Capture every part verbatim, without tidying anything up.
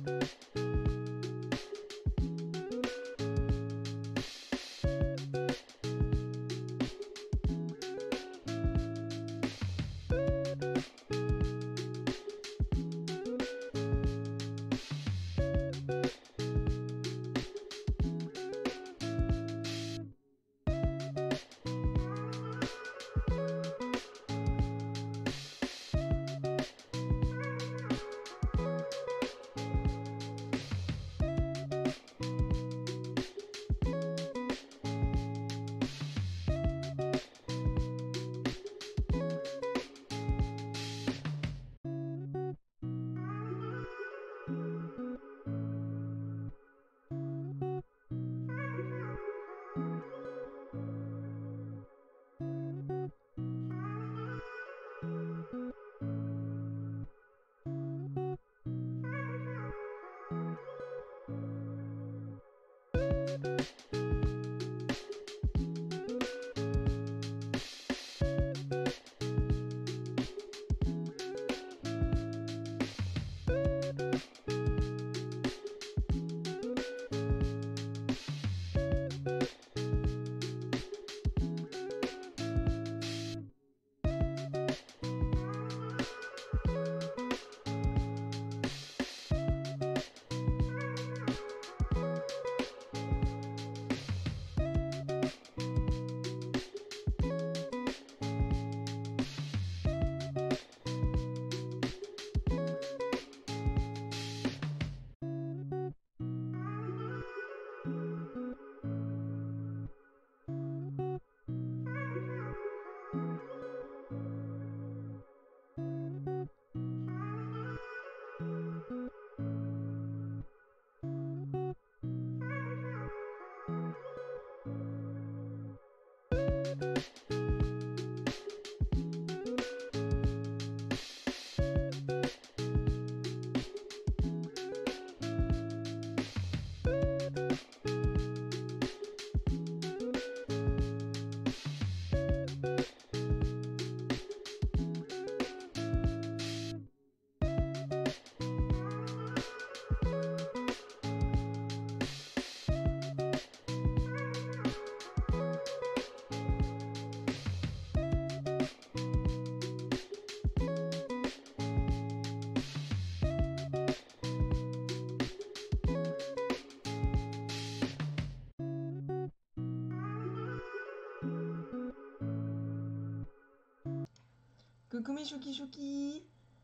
Coucou mes chouki chouki.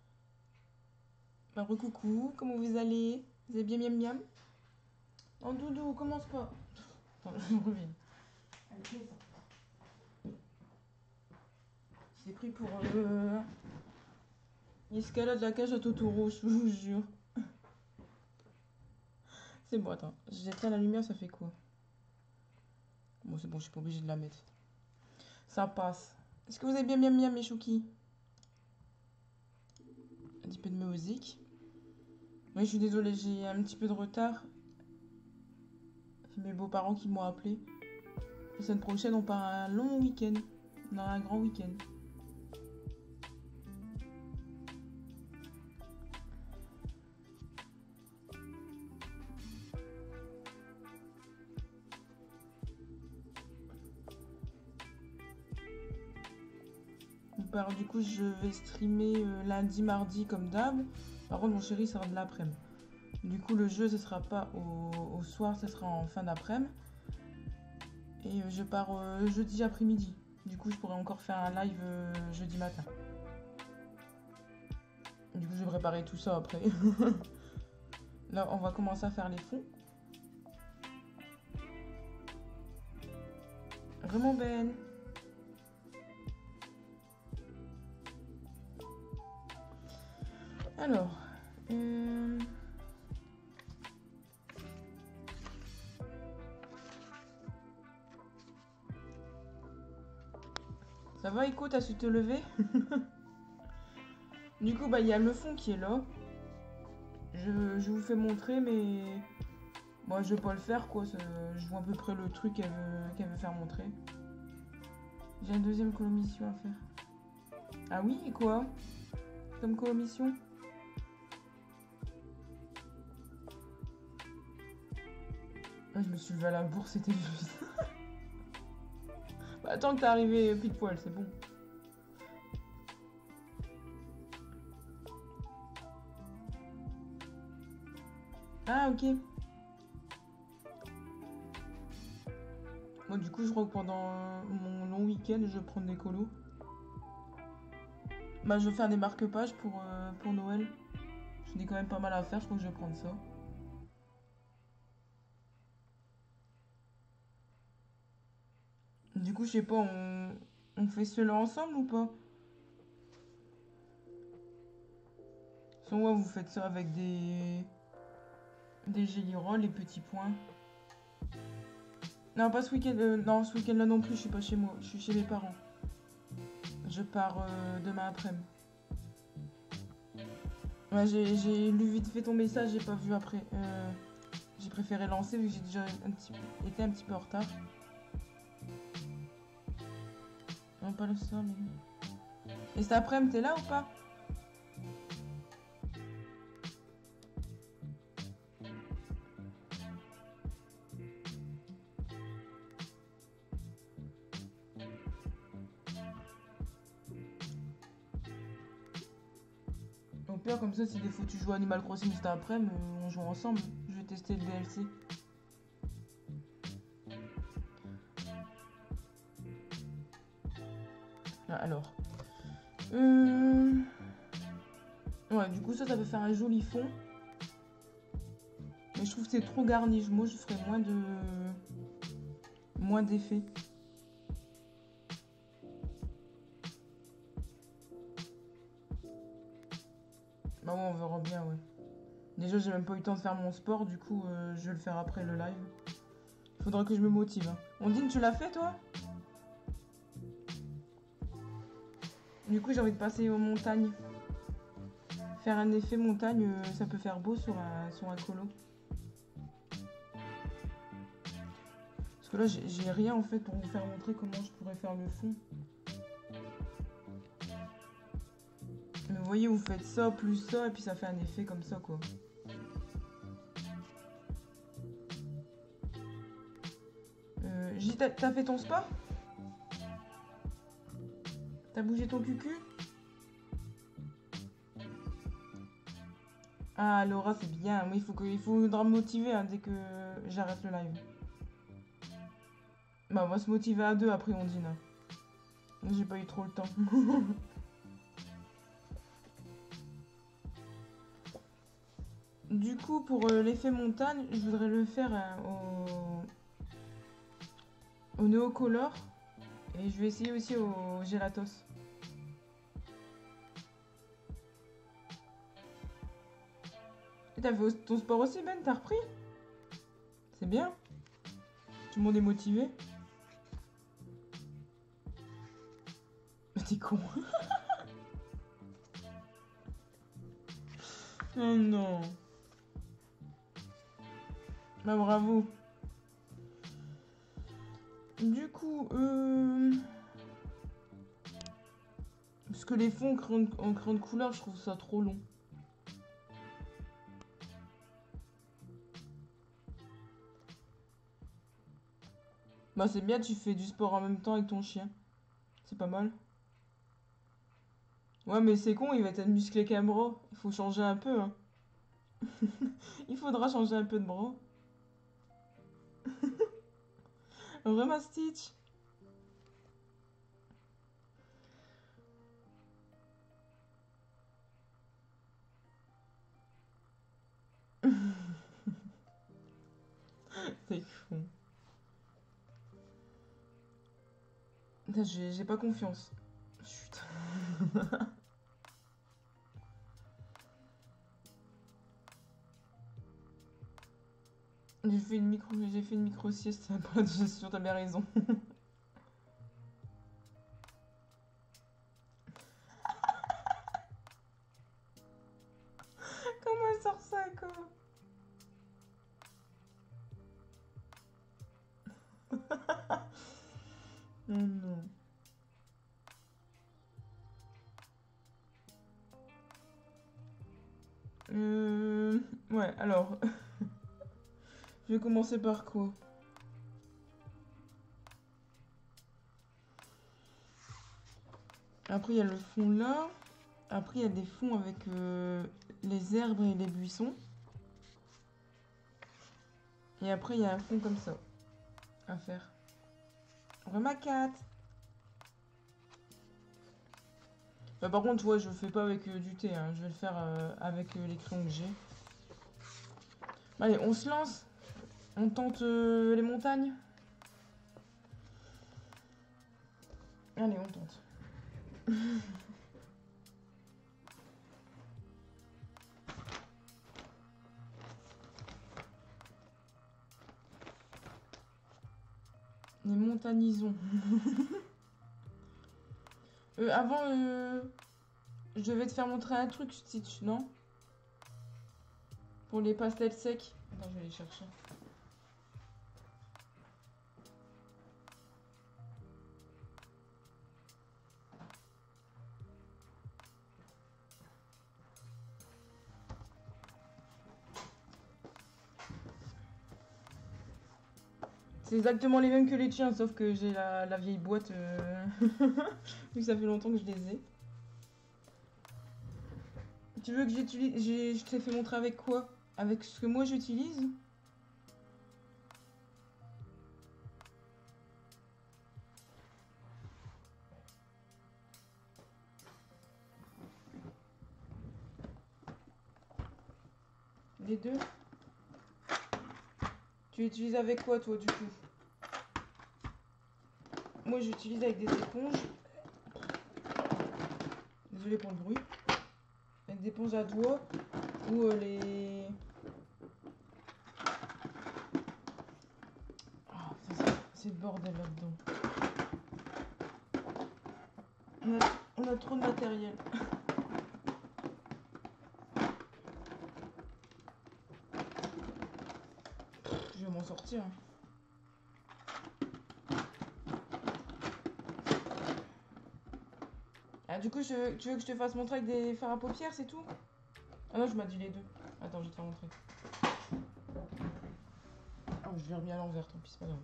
Bah recoucou, comment vous allez? Vous allez bien miam miam? Oh doudou, commence pas. Attends, je me reviens. Allez, fais ça. C'est pris pour euh, l'escalade de la cage à Totoro, je vous jure. C'est bon, attends. J'éteins la lumière, ça fait quoi? Bon, c'est bon, je suis pas obligée de la mettre. Ça passe. Est-ce que vous avez bien miam miam mes chouki? Un petit peu de musique. Oui, je suis désolée, j'ai un petit peu de retard. C'est mes beaux-parents qui m'ont appelé. La semaine prochaine, on part un long week-end. On a un grand week-end. On part, du coup, je vais streamer euh, lundi, mardi comme d'hab. Par contre, mon chéri sera de l'après-midi. Du coup, le jeu, ce sera pas au, au soir, ce sera en fin d'après-midi. Et euh, je pars euh, jeudi après-midi. Du coup, je pourrais encore faire un live euh, jeudi matin. Du coup, je vais préparer tout ça après. Là, on va commencer à faire les fonds. Vraiment Ben. Alors. Euh... Ça va, Iko, t'as su te lever? Du coup, bah, il y a le fond qui est là. Je, je vous fais montrer, mais... Moi, je vais pas le faire, quoi. Je vois à peu près le truc qu'elle veut, qu'elle veut faire montrer. J'ai une deuxième commission à faire. Ah oui, et quoi? Comme commission? Ouais, je me suis levé à la bourse, c'était juste. Bah, attends que t'es arrivé pile poil, c'est bon. Ah, ok. Bon, du coup, je crois que pendant mon long week-end, je vais prendre des colos. Bah, je vais faire des marque-pages pour, euh, pour Noël. J'en ai quand même pas mal à faire, je crois que je vais prendre ça. Du coup, je sais pas, on, on fait cela ensemble ou pas? Soit vous faites ça avec des... des jelly rolls, les petits points. Non, pas ce week-end. Euh, non, ce week-end là non plus, je suis pas chez moi. Je suis chez mes parents. Je pars euh, demain après-midi. Ouais, j'ai lu vite fait ton message, j'ai pas vu après. Euh, j'ai préféré lancer vu que j'ai déjà un petit, été un petit peu en retard. Non, pas le soir, mais... Et cet après-midi, t'es là ou pas? Au pire, comme ça, si des fois tu joues à Animal Crossing cet après-midi, euh, on joue ensemble. Je vais tester le D L C. Ah, alors. Euh... Ouais, du coup, ça, ça peut faire un joli fond. Mais je trouve que c'est trop garni. Moi, je ferais moins de... moins d'effets. Bah ouais, on verra bien, ouais. Déjà, j'ai même pas eu le temps de faire mon sport, du coup, euh, je vais le faire après le live. Faudra que je me motive. Hein. Ondine, tu l'as fait, toi? Du coup, j'ai envie de passer aux montagnes. Faire un effet montagne, euh, ça peut faire beau sur un, sur un colo. Parce que là, j'ai rien, en fait, pour vous faire montrer comment je pourrais faire le fond. Mais vous voyez, vous faites ça, plus ça, et puis ça fait un effet comme ça, quoi. Euh, J, t'as fait ton sport? T'as bougé ton cucu? Ah, Laura, c'est bien. Mais il, faut que, il faudra me motiver hein, dès que j'arrête le live. Bah, on va se motiver à deux après, on dîne. J'ai pas eu trop le temps. Du coup, pour euh, l'effet montagne, je voudrais le faire hein, au... au Neocolor. Et je vais essayer aussi au Gelatos. Et t'as fait ton sport aussi, Ben? T'as repris? C'est bien. Tout le monde est motivé. T'es con. Oh non. Bah bravo. Du coup, euh... parce que les fonds en crayon de couleur, je trouve ça trop long. Bah c'est bien, tu fais du sport en même temps avec ton chien. C'est pas mal. Ouais, mais c'est con, il va être musclé qu'un bras. Il faut changer un peu, hein. Il faudra changer un peu de bras. Vraiment, Stitch. C'est con. J'ai pas confiance. Chut. J'ai fait une micro, j'ai fait une micro sieste pour être sûr, t'as bien raison. Comment elle sort ça, quoi? Oh non. Euh... Ouais, alors... Je vais commencer par quoi? Après, il y a le fond là. Après, il y a des fonds avec euh, les herbes et les buissons. Et après, il y a un fond comme ça à faire. Remacat. Bah, par contre, tu vois, je le fais pas avec euh, du thé. Hein. Je vais le faire euh, avec euh, les crayons que j'ai. Allez, on se lance. On tente euh, les montagnes. Allez, on tente. Les montagnisons. euh, avant, euh, je devais te faire montrer un truc, Stitch, non? Pour les pastels secs. Attends, je vais les chercher. C'est exactement les mêmes que les tiens, sauf que j'ai la, la vieille boîte. Euh... Vu que ça fait longtemps que je les ai. Tu veux que j'utilise... Je t'ai fait montrer avec quoi? Avec ce que moi j'utilise? Les deux? Tu utilises avec quoi toi du coup? Moi j'utilise avec des éponges. Désolée pour le bruit. Avec des éponges à doigts ou euh, les... Oh, c'est le bordel là-dedans. On a, on a trop de matériel. Je vais m'en sortir. Ah, du coup, je, tu veux que je te fasse montrer avec des fards à paupières, c'est tout? Ah non, je m'as dit les deux. Attends, je vais te faire montrer. Oh, je l'ai remis à l'envers, tant pis, c'est pas grave.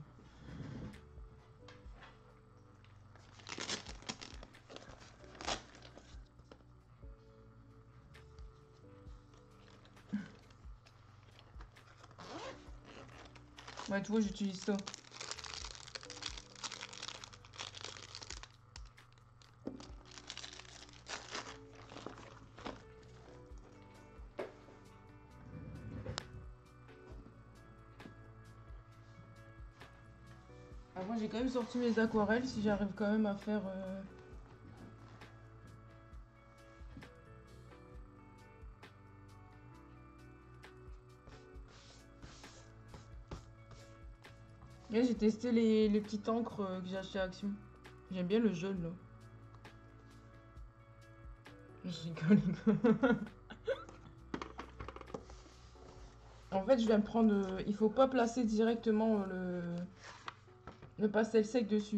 Ouais, tu vois, j'utilise ça. Moi j'ai quand même sorti mes aquarelles si j'arrive quand même à faire... Euh... Là j'ai testé les, les petites encres euh, que j'ai acheté à Action. J'aime bien le jaune là. Je rigole. En fait je vais me prendre... Euh... Il faut pas placer directement euh, le... le pastel sec dessus.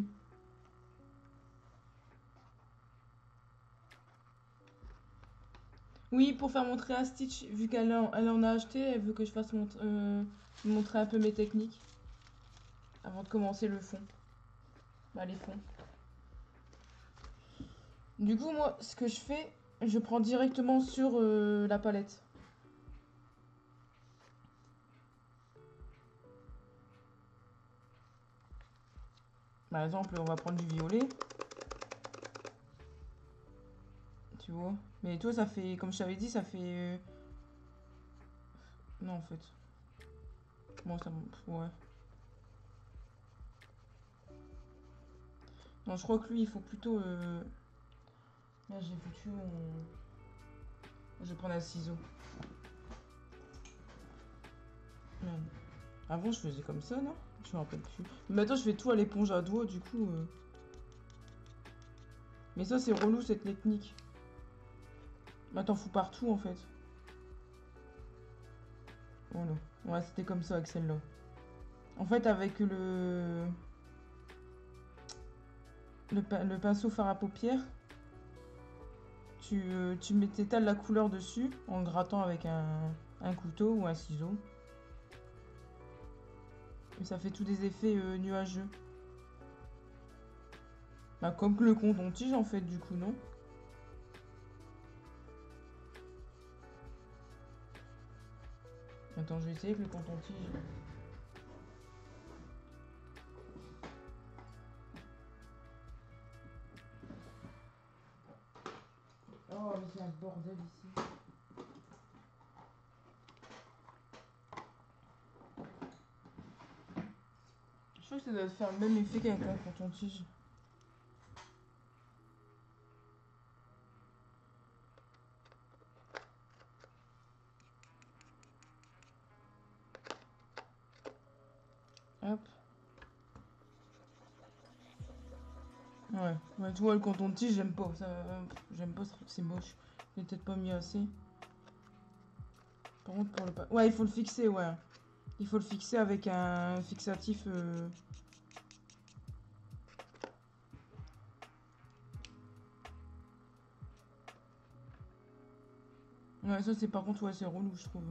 Oui, pour faire montrer à Stitch, vu qu'elle en, elle en a acheté, elle veut que je fasse mont euh, montrer un peu mes techniques. Avant de commencer le fond. Bah les fonds. Du coup moi, ce que je fais, je prends directement sur euh, la palette. Par exemple, on va prendre du violet. Tu vois. Mais toi, ça fait, comme je t'avais dit, ça fait... Euh... Non, en fait. Bon, ça... Ouais. Non, je crois que lui, il faut plutôt... Euh... Là, j'ai foutu mon... Je vais prendre un ciseau. Merde. Avant, je faisais comme ça, non? Je me rappelle plus. Mais maintenant, je fais tout à l'éponge à doigts, du coup... Euh... Mais ça, c'est relou, cette technique. Bah, t'en fous partout, en fait. Voilà. Ouais, c'était comme ça avec celle-là. En fait, avec le... Le, le pinceau fard à paupières, tu, euh, tu t'étales la couleur dessus en grattant avec un, un couteau ou un ciseau. Et ça fait tous des effets euh, nuageux. Bah, comme que le coton-tige en fait, du coup, non? Attends, je vais essayer avec le coton-tige. Oh, mais c'est un bordel ici. Je trouve que ça doit faire le même effet qu'avec un coton-tige. Hop. Ouais, ouais, tu vois, le coton-tige, j'aime pas. Ça, j'aime pas, c'est moche. J'ai peut-être pas mis assez. Par contre, pour le... Ouais, il faut le fixer, ouais. Il faut le fixer avec un fixatif... Euh... Ouais, ça, c'est par contre, ouais, c'est relou, je trouve.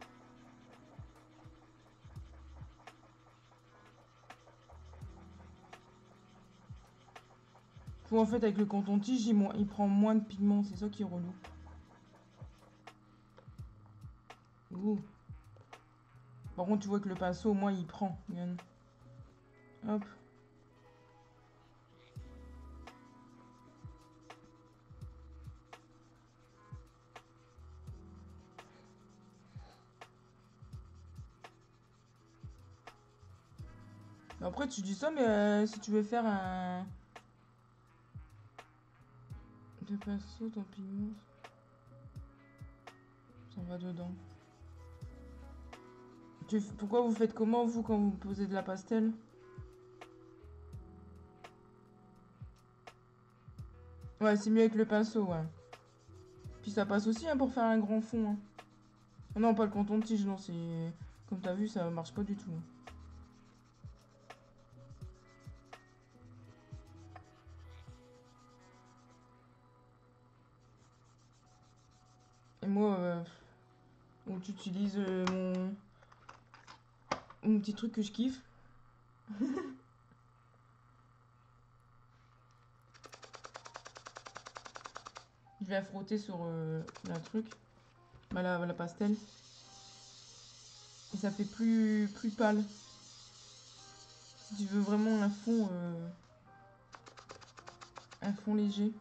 Faut, en fait, avec le coton-tige, il, il prend moins de pigments. C'est ça qui est relou. Ouh. Par contre, tu vois que le pinceau, au moins, il prend. Regarde. Hop. Après, tu dis ça, mais euh, si tu veux faire un... De pinceau, ton pigment... Ça va dedans. Tu... Pourquoi vous faites comment, vous, quand vous posez de la pastel? Ouais, c'est mieux avec le pinceau, ouais. Puis ça passe aussi hein, pour faire un grand fond. Hein. Oh non, pas le coton-tige, non, c'est... Comme t'as vu, ça marche pas du tout. Et moi, euh, où tu utilises euh, mon... mon petit truc que je kiffe. Je vais la frotter sur euh, la truc. Bah, la, la pastel. Et ça fait plus, plus pâle. Si tu veux vraiment un fond... Euh, un fond léger.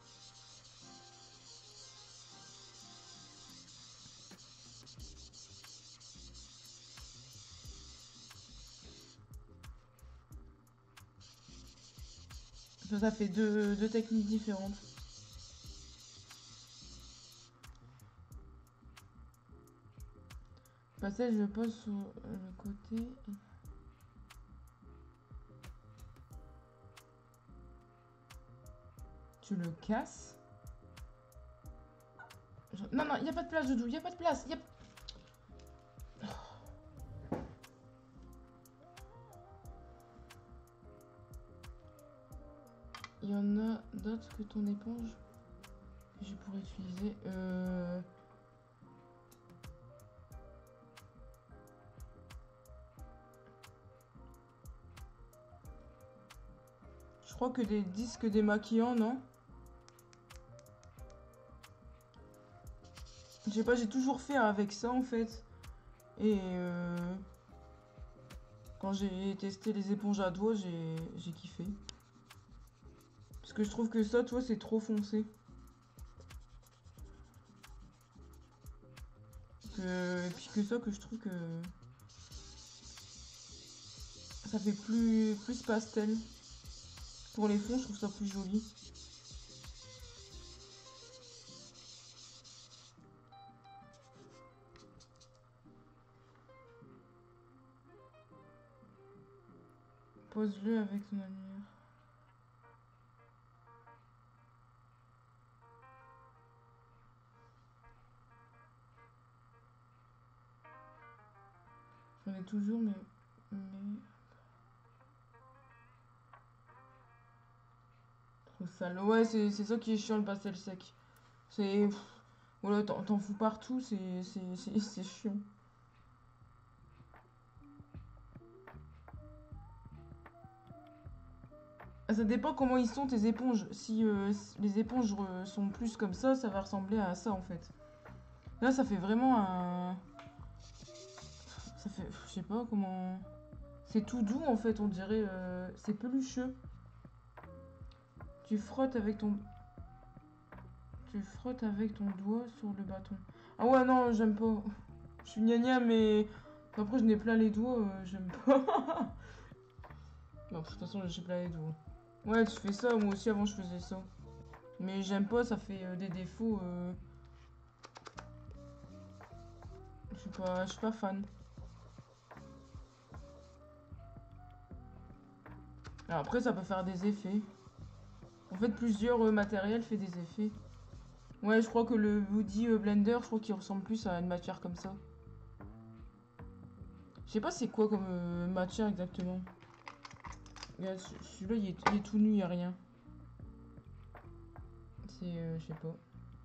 Ça, ça fait deux, deux techniques différentes. Pastel, je le pose sur le côté. Tu le casses. Non, non, il n'y a pas de place, Doudou, il n'y a pas de place. Y a... Il y en a d'autres que ton éponge que je pourrais utiliser. Euh... Je crois que des disques démaquillants, non? Je sais pas, j'ai toujours fait avec ça en fait. Et euh... quand j'ai testé les éponges à doigts, j'ai kiffé. Parce que je trouve que ça, toi, c'est trop foncé. Que... Et puis que ça, que je trouve que... Ça fait plus, plus pastel. Pour les fonds, je trouve ça plus joli. Pose-le avec ton lumière. J'en ai toujours, mais... mais... Trop sale. Ouais, c'est ça qui est chiant, le pastel sec. C'est... Voilà, t'en fous partout, c'est chiant. Ça dépend comment ils sont tes éponges. Si euh, les éponges euh, sont plus comme ça, ça va ressembler à ça en fait. Là, ça fait vraiment un... Ça fait... Je sais pas comment... C'est tout doux en fait, on dirait... Euh... C'est pelucheux. Tu frottes avec ton... Tu frottes avec ton doigt sur le bâton. Ah ouais, non, j'aime pas. Je suis gna gna, mais... Après, je n'ai plein les doigts, euh, j'aime pas. Non, de toute façon, j'ai plein les doigts. Ouais, tu fais ça, moi aussi avant je faisais ça. Mais j'aime pas, ça fait euh, des défauts. Euh... Je suis pas, je suis pas fan. Alors après, ça peut faire des effets. En fait, plusieurs euh, matériels fait des effets. Ouais, je crois que le Woody euh, Blender, je crois qu'il ressemble plus à une matière comme ça. Je sais pas c'est quoi comme euh, matière exactement. Regarde, celui-là, il, il est tout nu, il a rien. C'est, euh, je sais pas.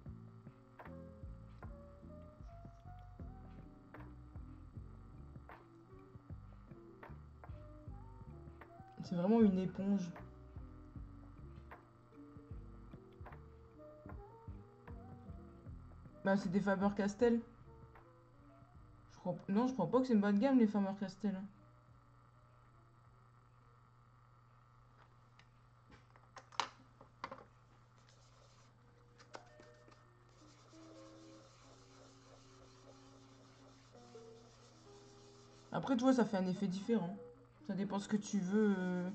C'est vraiment une éponge. Bah, c'est des Faber-Castell. Je crois... Non, je crois pas que c'est une bonne gamme, les Faber-Castell. Après, tu vois, ça fait un effet différent. Ça dépend ce que tu veux. euh.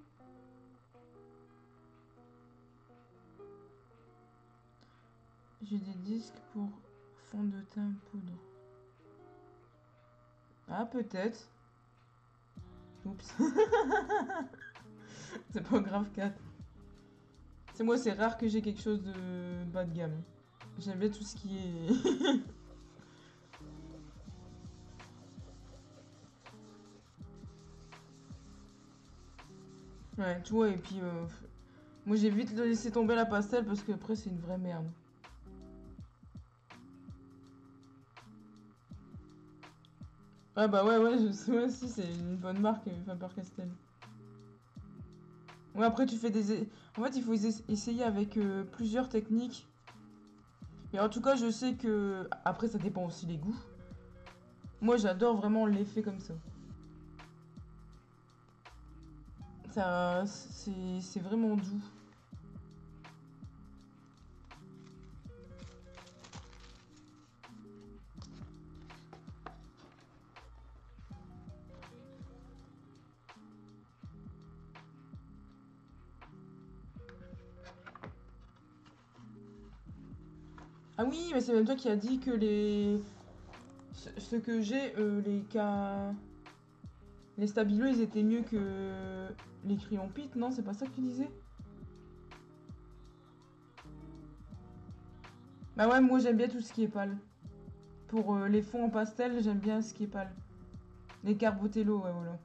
J'ai des disques pour fond de teint poudre. Ah, peut-être. Oups. C'est pas grave, Kat. C'est moi, c'est rare que j'ai quelque chose de bas de gamme. J'aime bien tout ce qui est... Ouais, tu vois, et puis... euh, Moi, j'ai vite laissé tomber la pastel parce que après c'est une vraie merde. Ouais, bah ouais, ouais, je sais, ouais, si, c'est une bonne marque, euh, Faber-Castell. Ouais, après, tu fais des... En fait, il faut essayer avec euh, plusieurs techniques. Et en tout cas, je sais que... Après, ça dépend aussi des goûts. Moi, j'adore vraiment l'effet comme ça. Ça... C'est vraiment doux. Ah oui, mais c'est même toi qui as dit que les... Ce, ce que j'ai, euh, les cas... Les stabilos, ils étaient mieux que les crayons Pit, non? C'est pas ça que tu disais? Bah ouais, moi j'aime bien tout ce qui est pâle. Pour euh, les fonds en pastel, j'aime bien ce qui est pâle. Les Carbotello, ouais, voilà.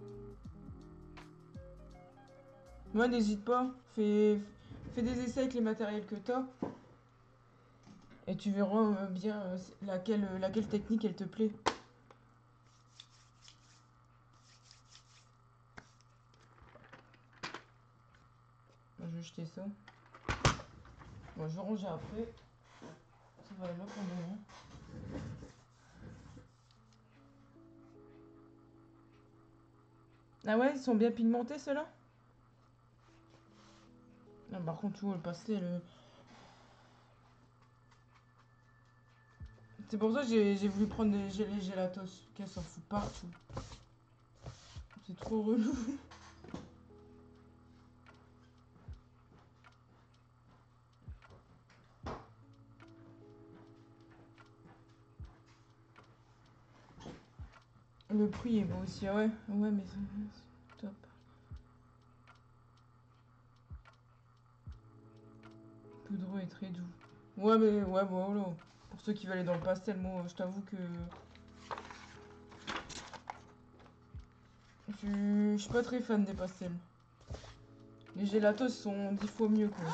Ouais, n'hésite pas. Fais, fais des essais avec les matériels que t'as. Et tu verras euh, bien euh, laquelle, euh, laquelle technique elle te plaît. Bon, je vais jeter ça. Bon, je vais ranger après. Ça va là pour le moment. Ah ouais, ils sont bien pigmentés ceux-là? Ah, par contre, tout le pastel. Le... C'est pour ça que j'ai voulu prendre des gelées gélatos. Qu'elle s'en fout partout. C'est trop relou. Le prix est beau aussi, ah ouais. Ouais, mais c'est top. Poudreux est très doux. Ouais, mais ouais, bon, voilà. Pour ceux qui veulent aller dans le pastel, moi, je t'avoue que... Je... je suis pas très fan des pastels. Les gélatos sont dix fois mieux, quoi.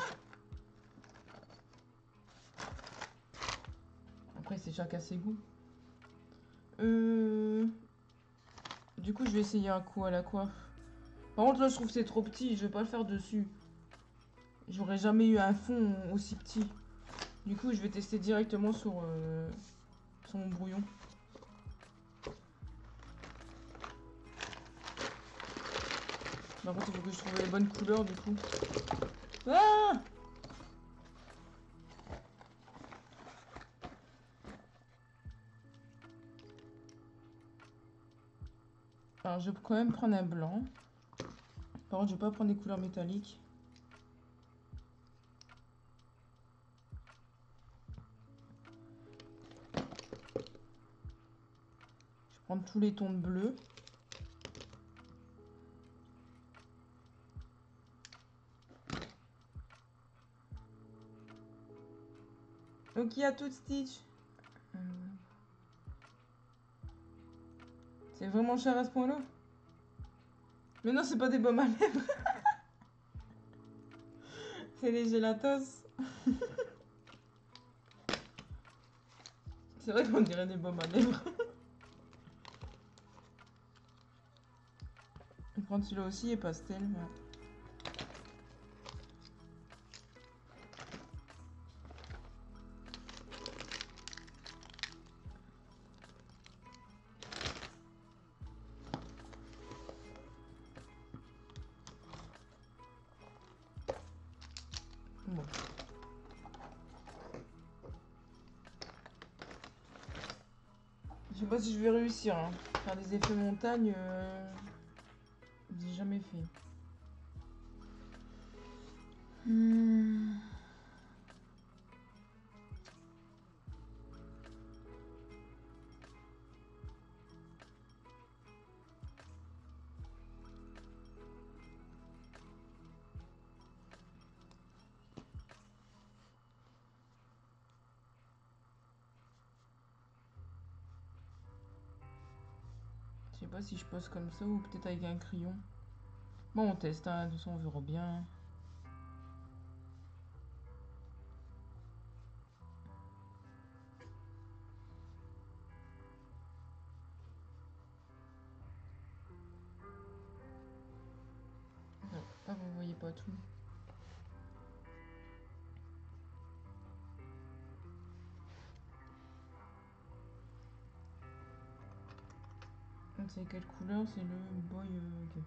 Après, c'est chacun ses goûts. Euh... Du coup, je vais essayer un coup à la coiffe. Par contre, là, je trouve que c'est trop petit. Je vais pas le faire dessus. J'aurais jamais eu un fond aussi petit. Du coup, je vais tester directement sur, euh, sur mon brouillon. Par contre, il faut que je trouve les bonnes couleurs, du coup. Ah! Alors, je vais quand même prendre un blanc. Par contre, je vais pas prendre des couleurs métalliques. Je vais prendre tous les tons de bleu. Donc, il y a tout Stitch. C'est vraiment cher à ce point-là? Mais non, c'est pas des baumes à lèvres. C'est des gélatos. C'est vrai qu'on dirait des baumes à lèvres. On prend celui-là aussi et pastel. Ouais. Bon. Je sais pas si je vais réussir. Hein. Faire des effets montagne, euh... j'ai jamais fait. Hmm. Je sais pas si je pose comme ça ou peut-être avec un crayon. Bon, on teste, hein. De toute façon, on verra bien. Ah, vous voyez pas tout. C'est quelle couleur? C'est le boy. Euh, okay.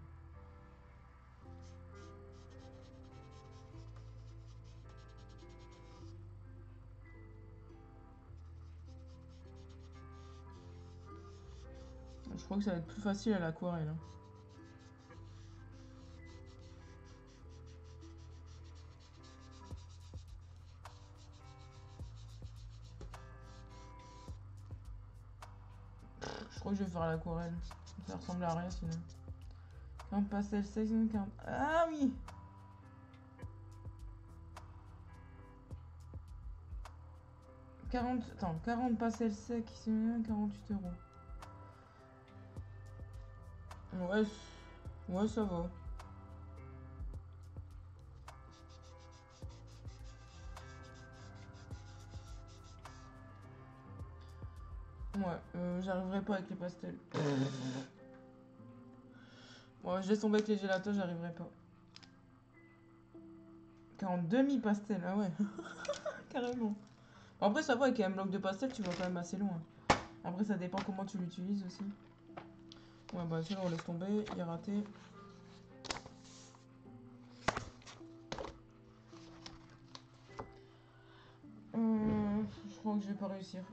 Je crois que ça va être plus facile à l'aquarelle. Hein. Je crois que je vais faire l'aquarelle. Ça ressemble à rien sinon. quarante pastel sec, quarante... Ah oui! quarante... Attends, quarante pastel sec, c'est quarante-huit euros. Ouais, ouais, ça va. Ouais, euh, j'arriverai pas avec les pastels. Bon, je laisse tomber avec les gélatos, j'arriverai pas. quarante demi-pastels, ah ouais. Carrément. Bon, après, ça va, avec un bloc de pastel, tu vas quand même assez loin. Après, ça dépend comment tu l'utilises aussi. Ouais, bah, celui-là, on laisse tomber, il est raté. Euh, je crois que je vais pas réussir.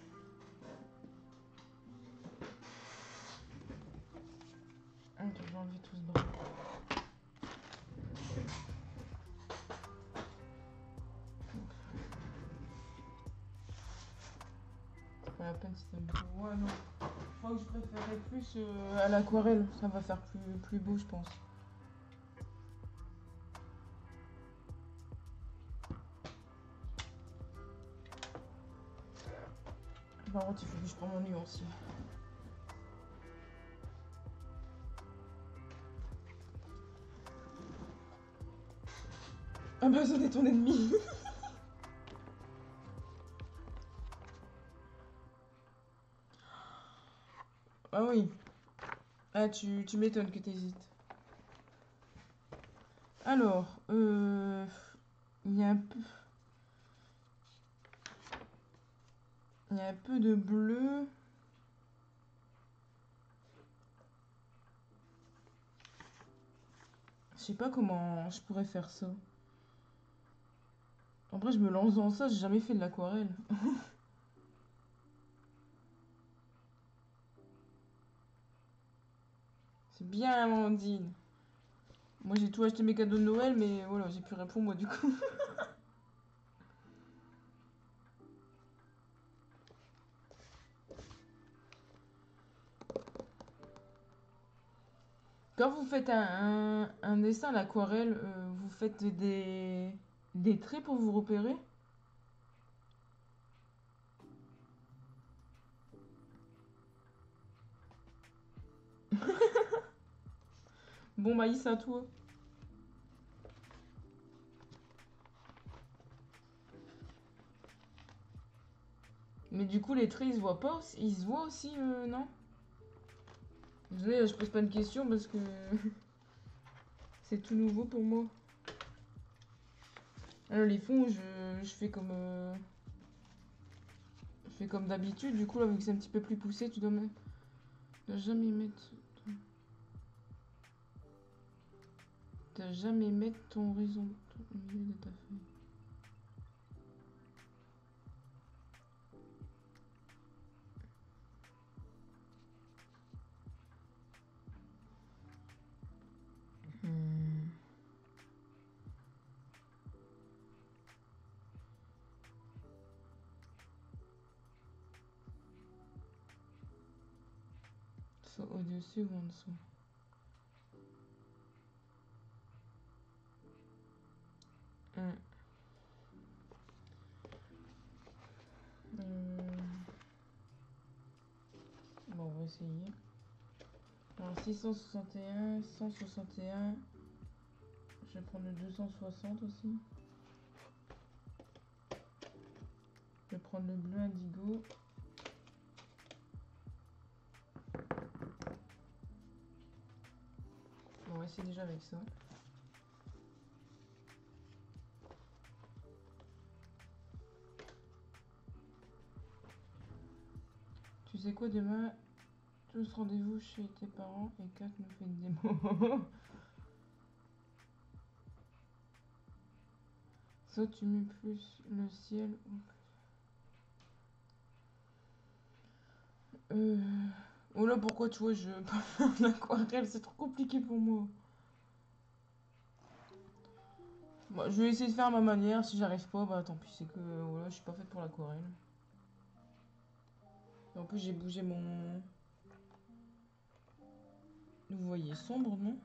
Attends, je vais enlever tout ce bras. C'est pas la peine si t'aimes pas. Ouais, non. Je crois que je préférerais plus euh, à l'aquarelle. Ça va faire plus, plus beau, je pense. Par contre, il faut que je prenne mon nuancier. Ah bah, ça est ton ennemi. Ah oui. Ah, tu, tu m'étonnes que t'hésites. Alors, euh, il y a un peu... Il y a un peu de bleu. Je sais pas comment je pourrais faire ça. En vrai, je me lance dans ça, j'ai jamais fait de l'aquarelle. C'est bien, Amandine. Moi, j'ai tout acheté mes cadeaux de Noël, mais voilà, j'ai plus rien pour moi du coup. Quand vous faites un, un, un dessin à l'aquarelle, euh, vous faites des, des traits pour vous repérer? Bon, Maïs, à toi. Mais du coup, les traits, ils se voient pas aussi, ils se voient aussi, euh, non? Désolée, je pose pas de questions parce que c'est tout nouveau pour moi. Alors, les fonds, je, je fais comme... euh, je fais comme d'habitude. Du coup, là, vu que c'est un petit peu plus poussé, tu dois, me... tu dois jamais mettre... Tu dois jamais mettre ton horizon au milieu de ta feuille. Hmm. Soit au-dessus ou en dessous. Hmm. Hmm. Bon, on va essayer. Alors, six cent soixante et un, cent soixante et un. Je vais prendre le deux cent soixante aussi. Je vais prendre le bleu indigo. Bon, on va essayer déjà avec ça. Tu sais quoi, demain, tous rendez-vous chez tes parents et Kat nous fait une démo. Soit tu mets plus le ciel ou... Euh... Oh là, pourquoi tu vois, je veux pas faire en aquarelle, c'est trop compliqué pour moi. Bon, je vais essayer de faire à ma manière, si j'arrive pas, bah tant pis, c'est que voilà, je suis pas faite pour l'aquarelle. En plus, j'ai bougé mon... Vous voyez sombre, non?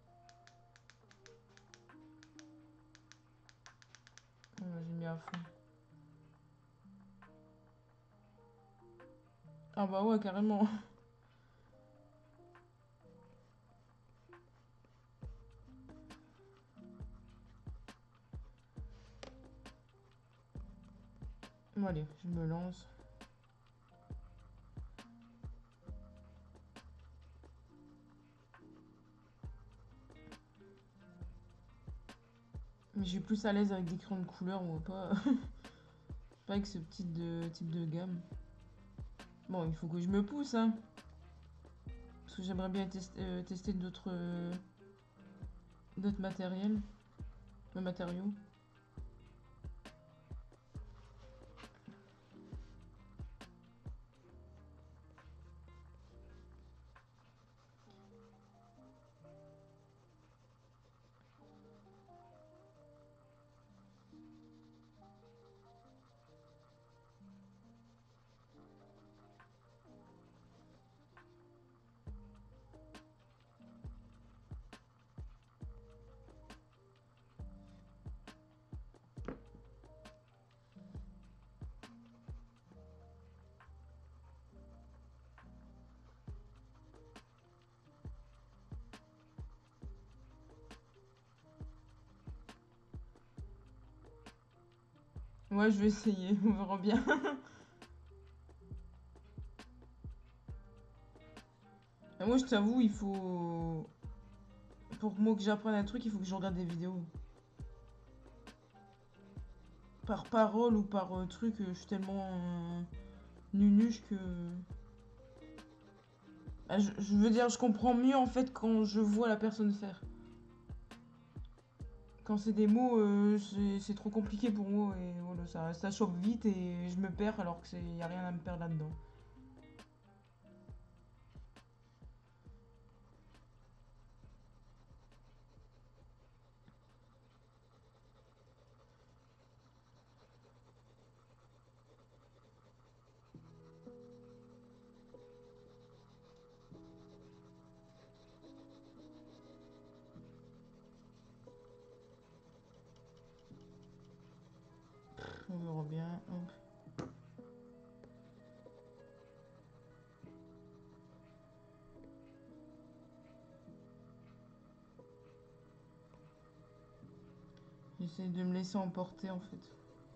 Voilà, j'ai mis à fond. Ah bah ouais, carrément. Bon, allez, je me lance. Mais je suis plus à l'aise avec des crayons de couleur, on voit pas... pas avec ce petit de... type de gamme. Bon, il faut que je me pousse, hein. Parce que j'aimerais bien test euh, tester d'autres... Euh, d'autres matériels. Euh, matériaux. Ouais, je vais essayer, on verra bien. Et moi, je t'avoue, il faut... pour moi que j'apprenne un truc, il faut que je regarde des vidéos. Par parole ou par euh, truc, euh, je suis tellement euh, nunuche que... Ah, je, je veux dire, je comprends mieux en fait quand je vois la personne faire. Quand c'est des mots, euh, c'est trop compliqué pour moi et voilà, ça, ça choque vite et je me perds alors qu'il n'y a rien à me perdre là-dedans. On verra bien. Hop. J'essaie de me laisser emporter en fait.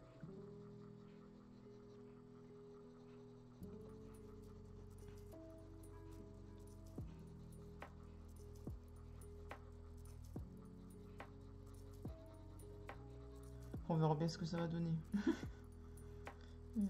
On verra bien ce que ça va donner. euh...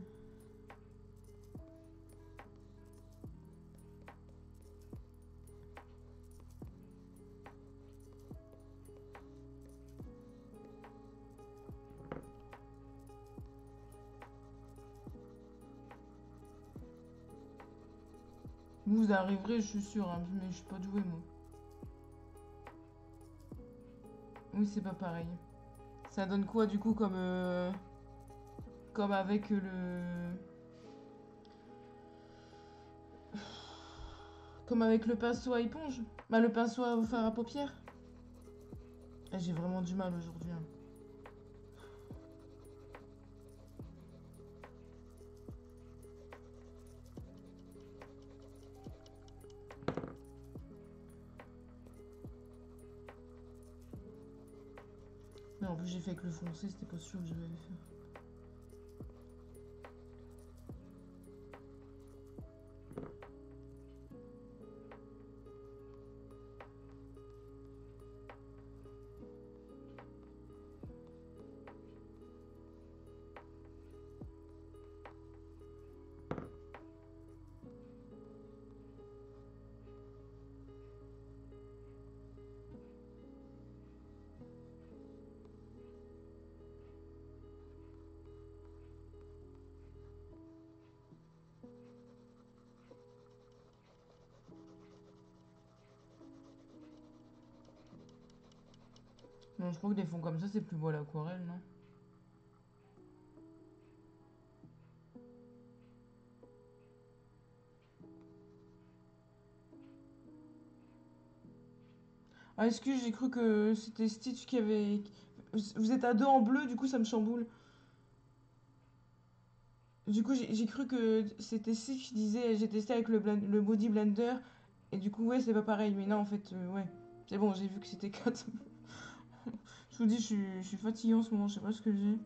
Vous arriverez, je suis sûre, hein, mais je suis pas douée moi. Oui, c'est pas pareil. Ça donne quoi du coup comme... Euh... Comme avec le... Comme avec le pinceau à éponge. Bah le pinceau à faire à paupières. Ah, j'ai vraiment du mal aujourd'hui. Hein. Mais en plus j'ai fait avec le foncé, c'était pas sûr que je vais faire. Non, je crois que des fonds comme ça, c'est plus beau à l'aquarelle, non? Ah, excuse, j'ai cru que c'était Stitch qui avait... Vous êtes à deux en bleu, du coup ça me chamboule. Du coup, j'ai cru que c'était Stitch qui disait j'ai testé avec le, le Body Blender. Et du coup, ouais, c'est pas pareil. Mais non, en fait, euh, ouais. C'est bon, j'ai vu que c'était quatre. Je vous dis, je suis, je suis fatiguée en ce moment, je sais pas ce que j'ai.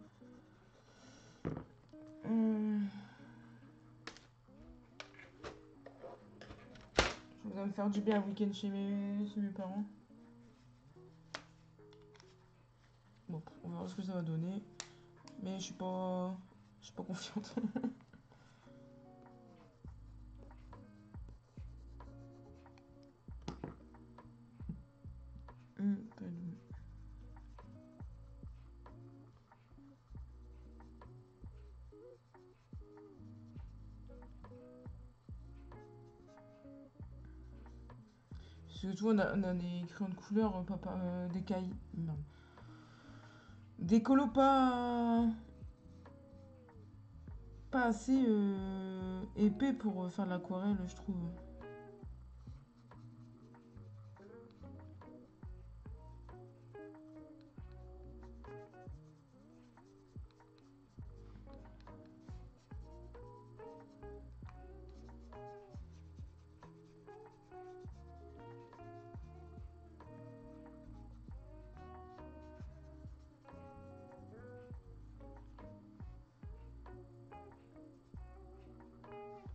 Hum... Je vais me faire du bien un week-end chez mes, chez mes parents. Bon, on verra ce que ça va donner. Mais je suis pas... Je suis pas confiante. hum, pas de... Parce que tu vois, on a, on a des crayons de couleur, euh, papa, euh, des cailles. Non. Des colos pas. Pas assez euh, épais pour euh, faire de l'aquarelle, je trouve.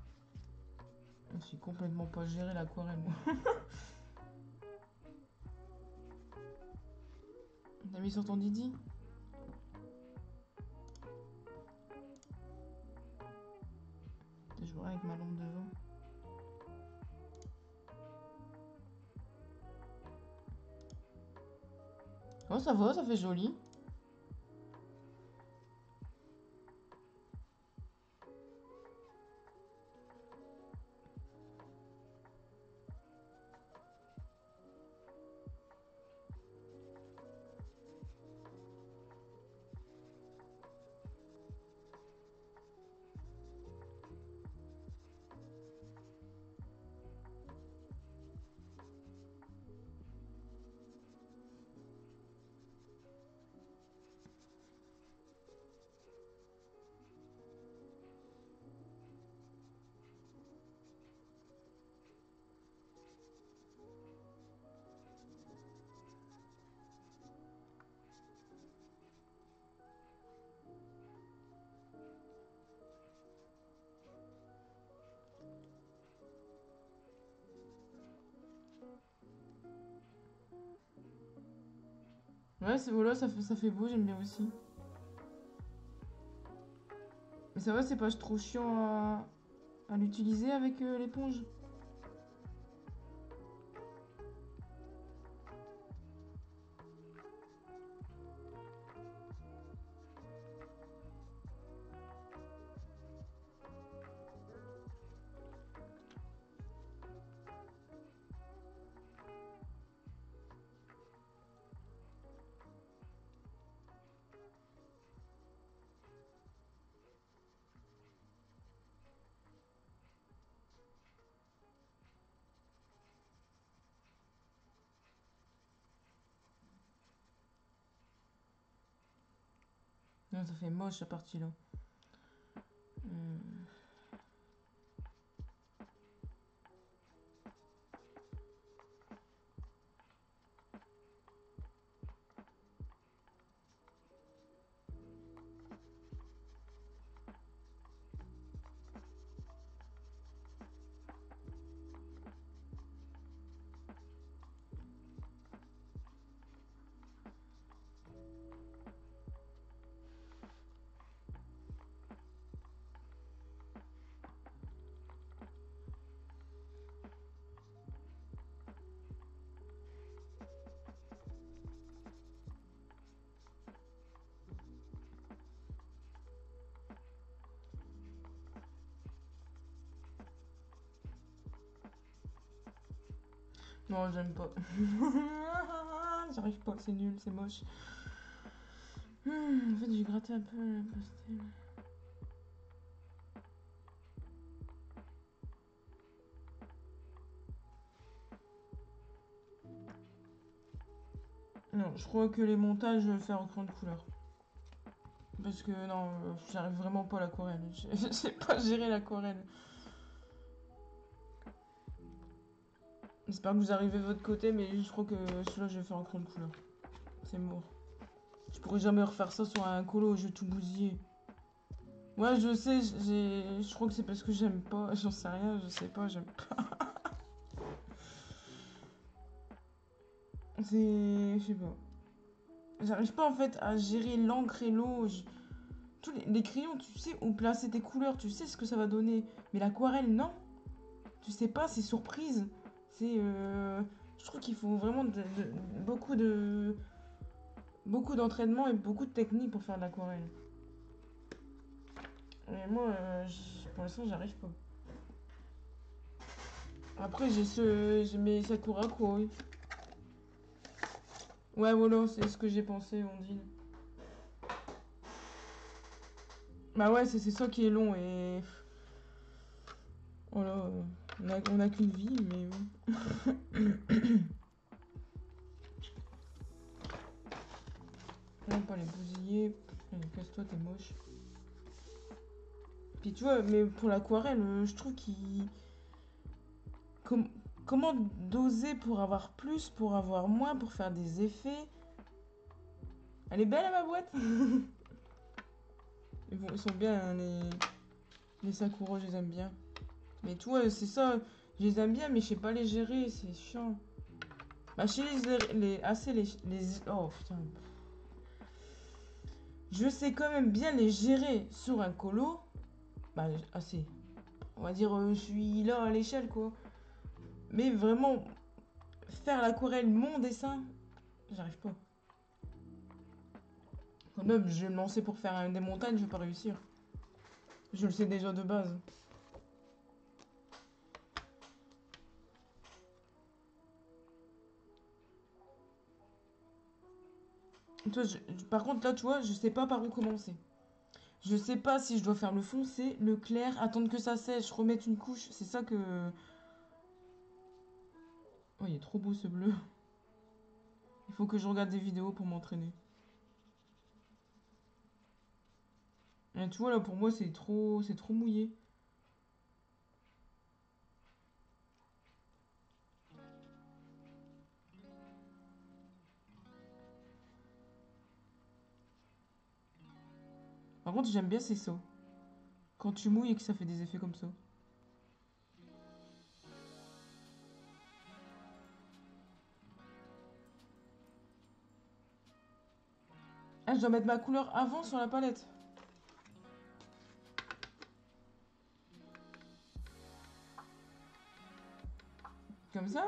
Je suis complètement pas géré l'aquarelle, moi. T'as mis sur ton Didi? Je vois avec ma lampe devant. Oh, ça va, ça fait joli. Ouais, c'est voilà, ça fait, ça fait beau, j'aime bien aussi. Mais ça va, c'est pas trop chiant à, à l'utiliser avec euh, l'éponge. Non, ça fait moche cette partie-là. Hum. Non, j'aime pas. J'arrive pas, c'est nul, c'est moche. Hum, en fait, j'ai gratté un peu la pastel. Non, je crois que les montages, je vais faire en crayon de couleur. Parce que non, euh, j'arrive vraiment pas à l'aquarelle. Je je sais pas gérer l'aquarelle. J'espère que vous arrivez de votre côté, mais je crois que celui-là, je vais faire en crayon de couleur. C'est mort. Je pourrais jamais refaire ça sur un colo, je vais tout bousiller. Ouais, je sais, j'ai... je crois que c'est parce que j'aime pas. J'en sais rien, je sais pas, j'aime pas. C'est... Je sais pas. J'arrive pas en fait à gérer l'encre et l'eau. Je- Tous les... les crayons, tu sais où placer tes couleurs, tu sais ce que ça va donner. Mais l'aquarelle, non. Tu sais pas, c'est surprise. C'est... euh, Je trouve qu'il faut vraiment de- de- beaucoup de... Beaucoup d'entraînement et beaucoup de technique pour faire de l'aquarelle. Et moi, euh, j- pour l'instant, j'arrive pas. Après, j'ai ce... J'ai mes Sakura quoi, oui. Ouais, voilà, c'est ce que j'ai pensé, on dit. Bah ouais, c'est c'est ça qui est long et... Voilà, euh, on a, on a qu'une vie, mais bon. On va pas les bousiller. Allez, casse-toi, t'es moche. Puis tu vois, mais pour l'aquarelle, euh, je trouve qu'il... Com- comment doser pour avoir plus, pour avoir moins, pour faire des effets? Elle est belle, à ma boîte. Ils, vont- ils sont bien, hein, les... les Sakura, je les aime bien. Mais tu vois, c'est ça, je les aime bien, mais je sais pas les gérer, c'est chiant. Bah, je sais les... les... assez les... les... Oh, putain. je sais quand même bien les gérer sur un colo. Bah, assez. On va dire, euh, je suis là à l'échelle, quoi. Mais vraiment, faire l'aquarelle, mon dessin, j'arrive pas. Quand même, je vais me lancer pour faire un, des montagnes, je vais pas réussir. Je le sais déjà de base. Toi, je- par contre, là, tu vois, je sais pas par où commencer. Je sais pas si je dois faire le foncé, le clair, attendre que ça sèche, remettre une couche. C'est ça que... Oh, il est trop beau ce bleu. Il faut que je regarde des vidéos pour m'entraîner. Et tu vois, là, pour moi, c'est trop... c'est trop mouillé. Par contre, j'aime bien ces sauts. Quand tu mouilles et que ça fait des effets comme ça. Ah, je dois mettre ma couleur avant sur la palette. Comme ça?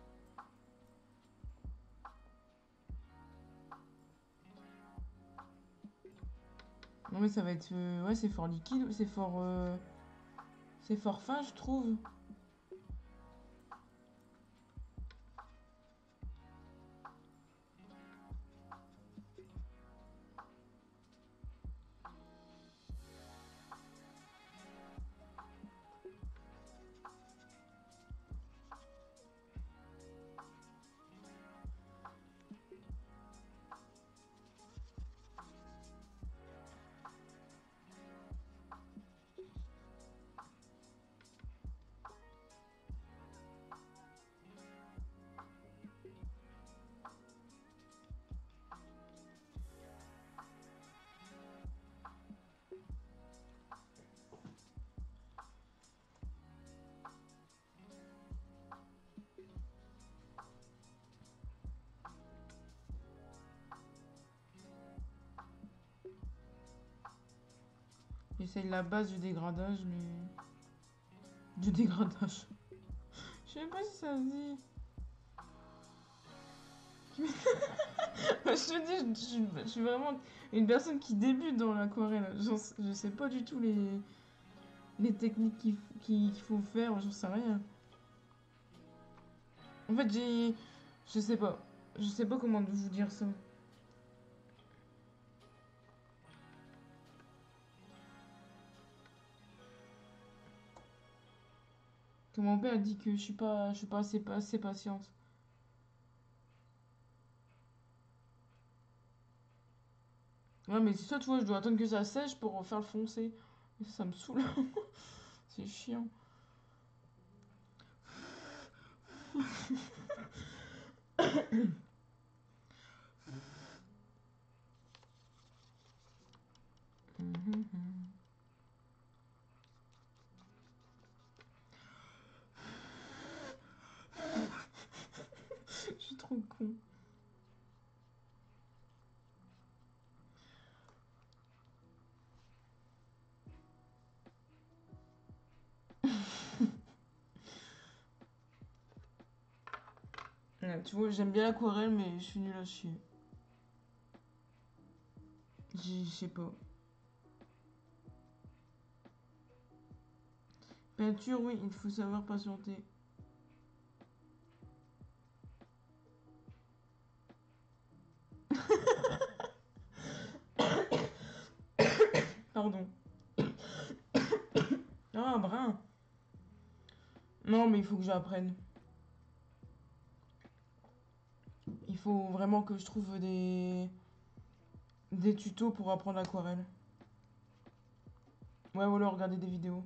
Non mais ça va être... euh, ouais, c'est fort liquide, c'est fort... euh, c'est fort fin, je trouve. J'essaye la base du dégradage, mais... Du dégradage. Je sais pas si ça se dit. Je te dis, je, je- je suis vraiment une personne qui débute dans l'aquarelle. J'en- Je sais pas du tout les, les techniques qu'il f- qu'il faut faire, j'en sais rien. En fait, j'ai... Je sais pas. Je sais pas comment vous dire ça. Que mon père dit que je suis pas, je suis pas assez, pas assez patiente. Ouais, mais c'est ça, tu vois, je dois attendre que ça sèche pour faire le foncé. Et ça, ça me saoule. C'est chiant. Je suis trop con. Ouais, tu vois, j'aime bien l'aquarelle, mais je suis nulle à chier. Je sais pas. Peinture, oui, il faut savoir patienter. Pardon. Ah, un brin. Non, mais il faut que j'apprenne. Il faut vraiment que je trouve des... des tutos pour apprendre l'aquarelle. Ouais, ou alors regarder des vidéos.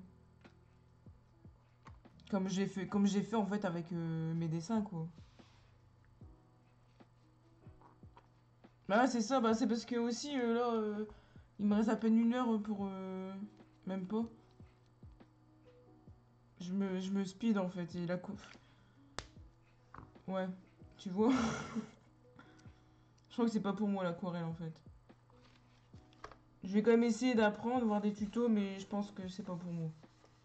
Comme j'ai fait, comme j'ai fait en fait avec euh, mes dessins, quoi. Bah ouais, c'est ça, bah c'est parce que aussi, euh, là, euh, il me reste à peine une heure pour... euh, même pas. Je me, je me speed en fait, et la coupe. Ouais, tu vois. Je crois que c'est pas pour moi l'aquarelle en fait. Je vais quand même essayer d'apprendre, voir des tutos, mais je pense que c'est pas pour moi.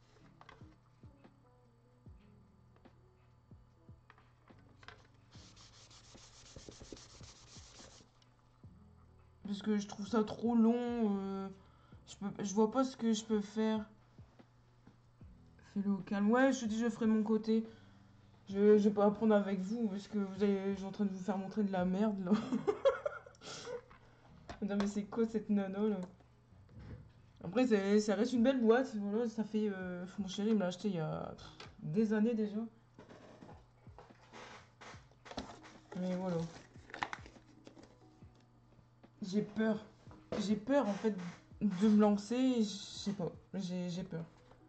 Parce que je trouve ça trop long. Euh, je, peux, je vois pas ce que je peux faire. Fais-le au calme. Ouais, je te dis, je ferai de mon côté. Je, je vais pas apprendre avec vous parce que vous avez, je suis en train de vous faire montrer de la merde là. Non mais c'est quoi cette nano là? Après, ça reste une belle boîte. Voilà, ça fait. Euh, mon chéri me l'a acheté il y a pff, des années déjà. Mais voilà. J'ai peur. J'ai peur en fait de me lancer. Je sais pas. J'ai peur.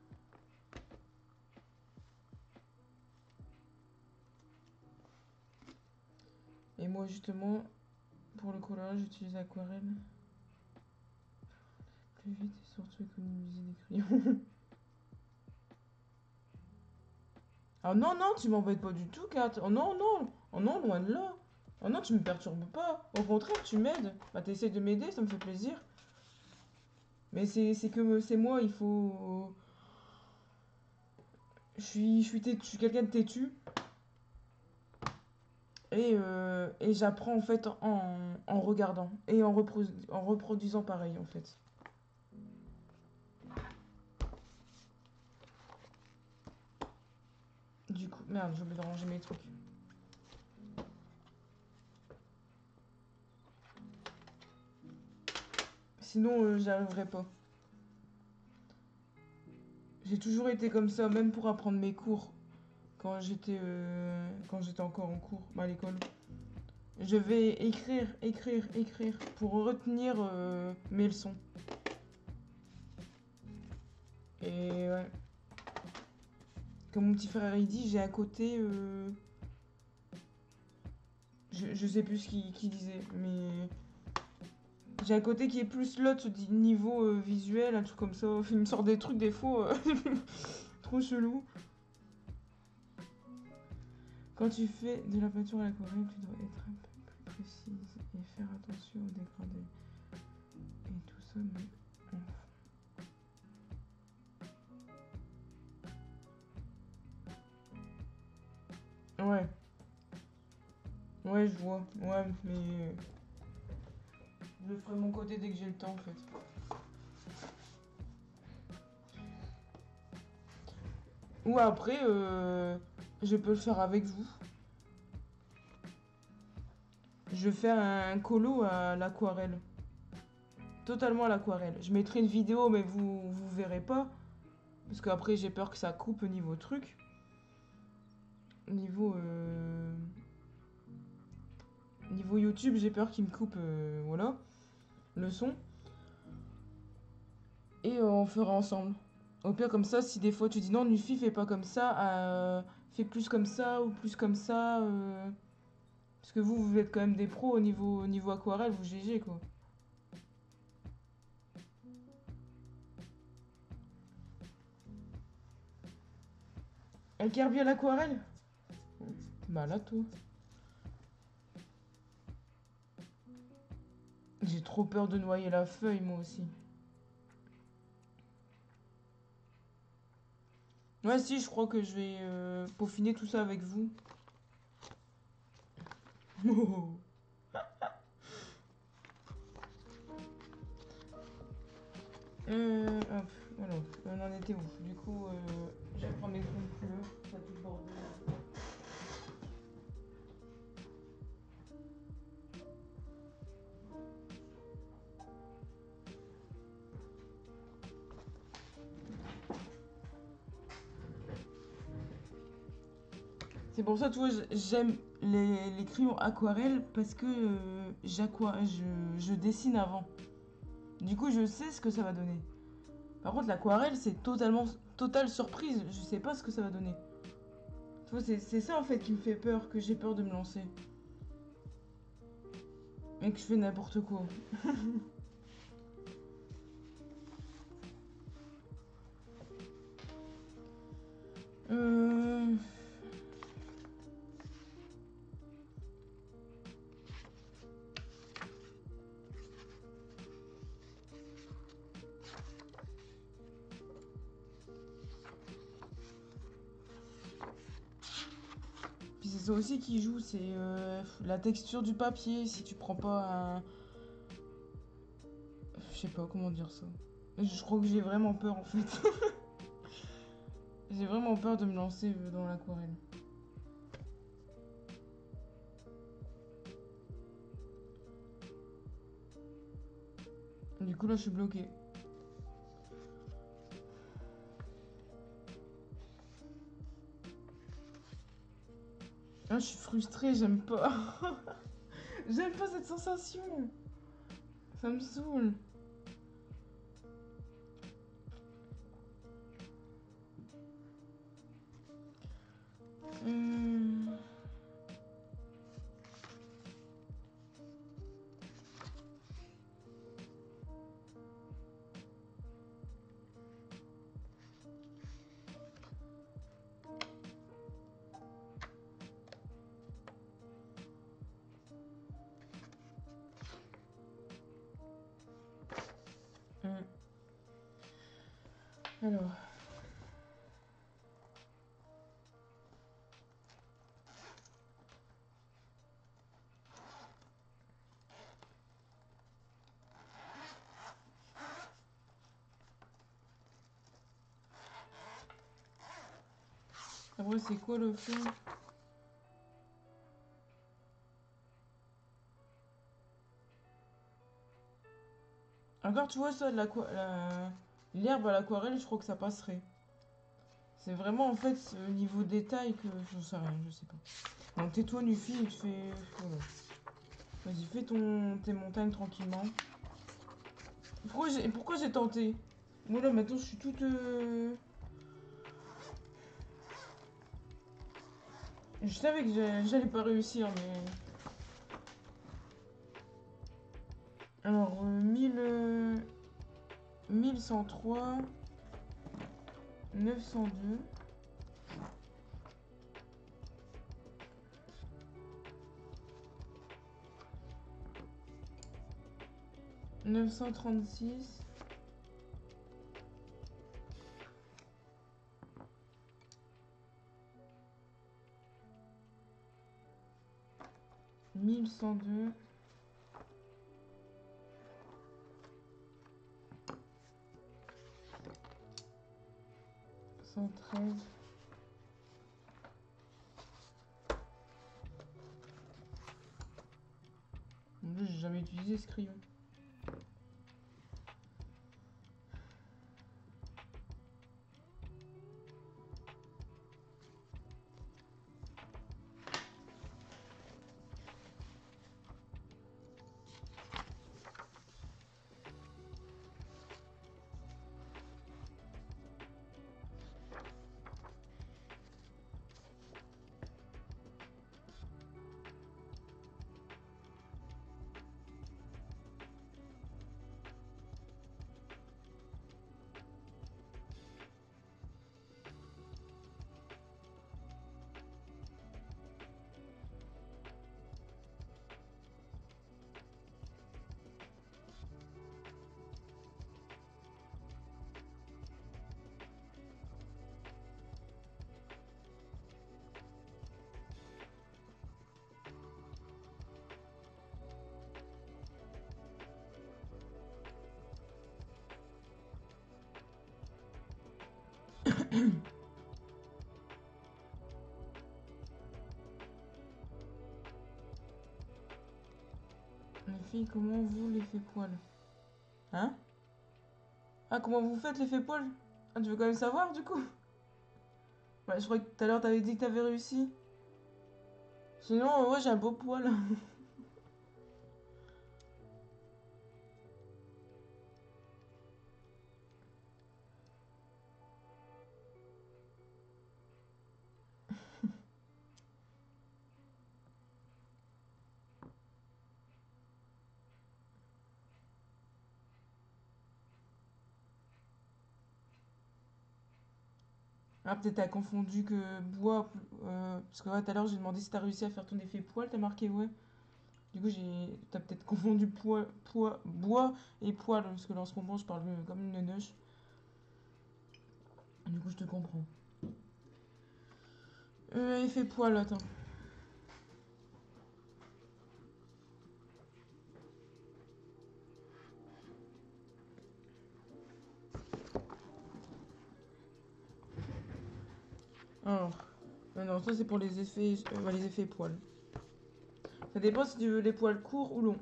Et moi justement, pour le coloriage, j'utilise aquarelle. Plus vite et surtout économiser des crayons. Ah non, non, tu m'embêtes pas du tout, Kat. Oh non, non. Oh non, loin de là. Oh non, tu me perturbes pas. Au contraire, tu m'aides. Bah, t'essaies de m'aider, ça me fait plaisir. Mais c'est que c'est moi, il faut. Je suis, je suis, têtu- je suis quelqu'un de têtu. Et, euh, et j'apprends en fait en, en regardant. Et en, reprodu en reproduisant pareil en fait. Du coup, merde, j'ai oublié de ranger mes trucs. Sinon, euh, j'y arriverai pas. J'ai toujours été comme ça, même pour apprendre mes cours. Quand j'étais euh, quand j'étais encore en cours à l'école. Je vais écrire, écrire, écrire pour retenir euh, mes leçons. Et ouais. Comme mon petit frère il dit, j'ai à côté. Euh... Je, je sais plus ce qu'il qu disait, mais. J'ai à côté qui est plus l'autre niveau euh, visuel, un truc comme ça. Il me sort des trucs des fois. Euh... trop chelou. Quand tu fais de la peinture à l'aquarelle, tu dois être un peu plus précise et faire attention aux dégradés. Et tout ça, mais enfin. Ouais. Ouais, je vois. Ouais, mais. Je ferai mon côté dès que j'ai le temps, en fait. Ou après, euh, je peux le faire avec vous. Je vais faire un colo à l'aquarelle. Totalement à l'aquarelle. Je mettrai une vidéo, mais vous vous verrez pas. Parce qu'après, j'ai peur que ça coupe au niveau truc. Niveau... Euh... Niveau YouTube, j'ai peur qu'il me coupe, euh, voilà, le son. Et euh, on fera ensemble. Au pire, comme ça, si des fois tu dis non, Nufi, fais pas comme ça, euh, fais plus comme ça ou plus comme ça. Euh... Parce que vous, vous êtes quand même des pros au niveau, au niveau aquarelle, vous G G quoi. Un Kirby à l'aquarelle? T'es malade, toi. J'ai trop peur de noyer la feuille, moi aussi. Ouais, si, je crois que je vais euh, peaufiner tout ça avec vous. euh, hop, voilà. On en était où? Du coup, euh, je vais prendre mes grosses couleurs. Ça tout le bordel. C'est pour ça, tu vois, j'aime les, les crayons aquarelles parce que euh, j'aqua- je, je dessine avant. Du coup, je sais ce que ça va donner. Par contre, l'aquarelle, c'est totalement totale surprise. Je sais pas ce que ça va donner. Tu vois, c'est ça en fait qui me fait peur, que j'ai peur de me lancer. Et que je fais n'importe quoi. euh... ça aussi qui joue, c'est euh, la texture du papier. Si tu prends pas un... Je sais pas comment dire ça. Je crois que j'ai vraiment peur en fait. J'ai vraiment peur de me lancer dans l'aquarelle. Du coup là je suis bloquée. Ah, je suis frustrée, j'aime pas. J'aime pas cette sensation. Ça me saoule. Hum... Hum. Alors... Après c'est quoi le fond? Encore tu vois ça, de l'aqua- la... l'herbe à l'aquarelle, je crois que ça passerait. C'est vraiment en fait ce niveau détail que je sais rien, je sais pas. Donc tais-toi Nufi et tu fais... Voilà. Vas-y, fais ton... tes montagnes tranquillement. Pourquoi j'ai Pourquoi j'ai tenté? Moi là maintenant je suis toute... euh, Je savais que j'ai- j'allais pas réussir mais... Alors euh, mille... euh, mille cent trois... neuf cent deux... neuf cent trente-six... mille cent deux... cent treize... Mon dieu, j'ai jamais utilisé ce crayon. Les filles, comment vous l'effet poil? Hein? Ah, comment vous faites l'effet poil? Ah, tu veux quand même savoir du coup? Ouais, je crois que tout à l'heure t'avais dit que t'avais réussi. Sinon, ouais, j'ai un beau poil. Ah, peut-être t'as confondu que bois. euh, parce que ouais, tout à l'heure j'ai demandé si t'as réussi à faire ton effet poil, t'as marqué ouais. Du coup, j'ai, t'as peut-être confondu poil, poids, bois et poil. Parce que là en ce moment je parle euh, comme une neuche. Du coup, je te comprends. Euh, effet poil, attends. Alors, euh, non, ça c'est pour les effets, euh, ouais, les effets poils. Ça dépend si tu veux les poils courts ou longs.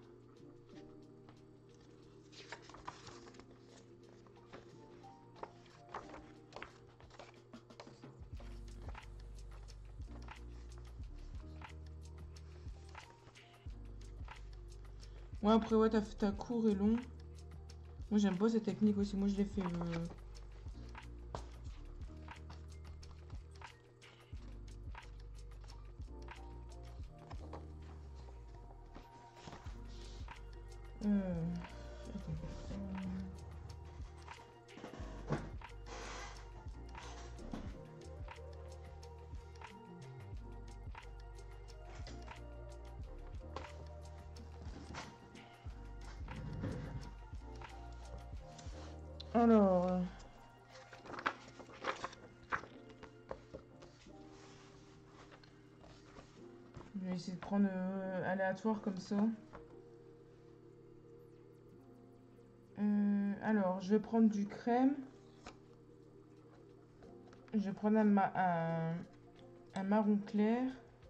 Ouais, après, ouais, t'as fait ta court et long. Moi, j'aime pas cette technique aussi. Moi, je l'ai fait. Euh... Euh... Alors. euh, Je vais essayer de prendre euh, aléatoire comme ça. Euh, alors, je vais prendre du crème. Je vais prendre un, ma un, un marron clair.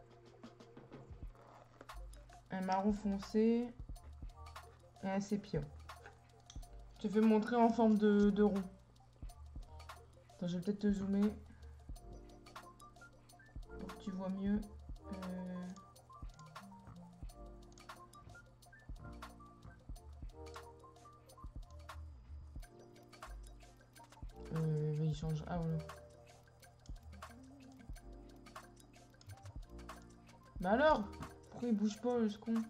Un marron foncé. Et un sépia. Je te fais montrer en forme de, de rond. Attends, je vais peut-être te zoomer. Pour que tu vois mieux. Euh... Euh, il change. Ah ouais. Bah alors, pourquoi il bouge pas, ce con?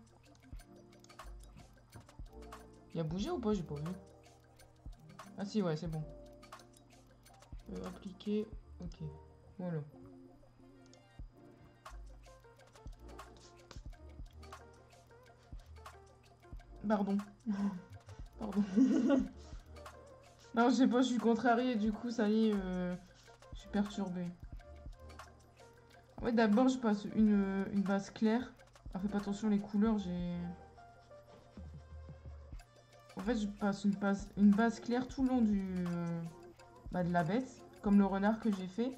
Il a bougé ou pas? J'ai pas vu. Ah si, ouais, c'est bon. Euh, appliquer. Ok. Voilà. Pardon. Pardon. Non, je sais pas, je suis contrariée, du coup, ça y est, euh, je suis perturbée. Ouais, d'abord, je passe une, une base claire. Ah, fais pas attention, les couleurs, j'ai... En fait, je passe une base, une base claire tout le long du... euh, bah, de la bête, comme le renard que j'ai fait.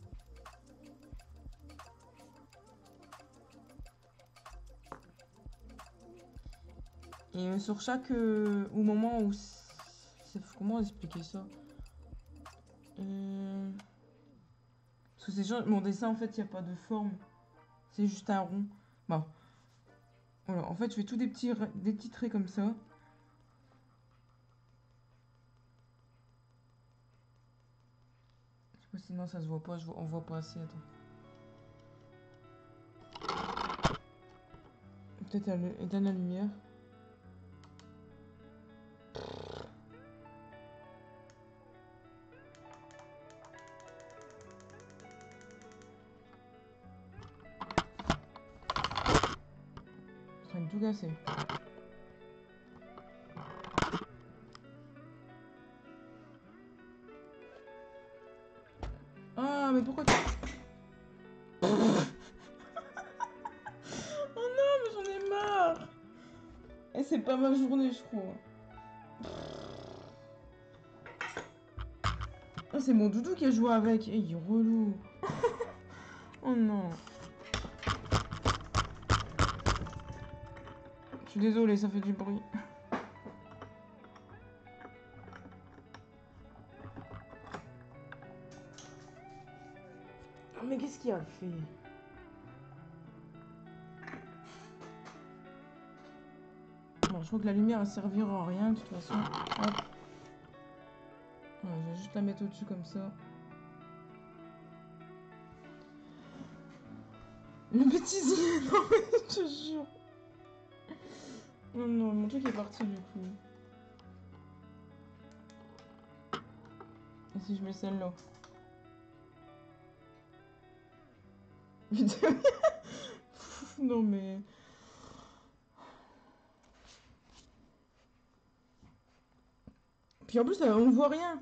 Et euh, sur chaque... euh, au moment où... Comment expliquer ça? euh... Parce que c'est genre... Mon dessin, en fait, il n'y a pas de forme. C'est juste un rond. Bah. Voilà, en fait, je fais tous des petits, des petits traits comme ça. Je sais pas, sinon ça se voit pas, je vois, on voit pas assez, attends. Peut-être éteindre la lumière. Je suis en train de tout casser. Ah, mais pourquoi tu... Oh non, mais j'en ai marre. Et c'est pas ma journée, je crois. Oh, c'est mon doudou qui a joué avec. Eh, il est relou. Oh non. Je suis désolée, ça fait du bruit. Mais qu'est-ce qu'il a fait? Bon, je crois que la lumière elle servira à rien de toute façon. Hop. Ouais, je vais juste la mettre au-dessus comme ça. Le bêtisier, non mais je te jure. Oh non, mon truc est parti du coup. Et si je mets celle-là? Non mais... Puis en plus, là, on ne voit rien.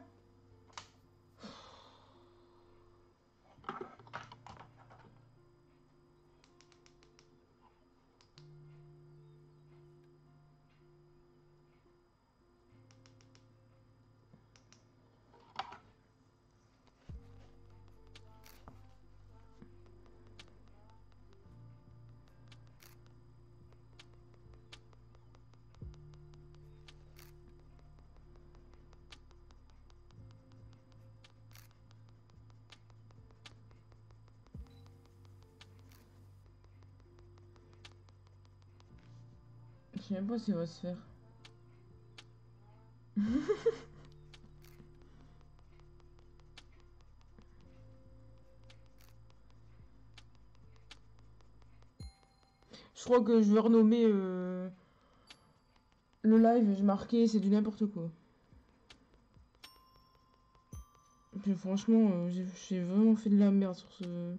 sais même pas s'il va se faire. Je crois que je vais renommer euh, le live, j'ai marqué, c'est du n'importe quoi. Puis franchement, euh, j'ai j'ai vraiment fait de la merde sur ce...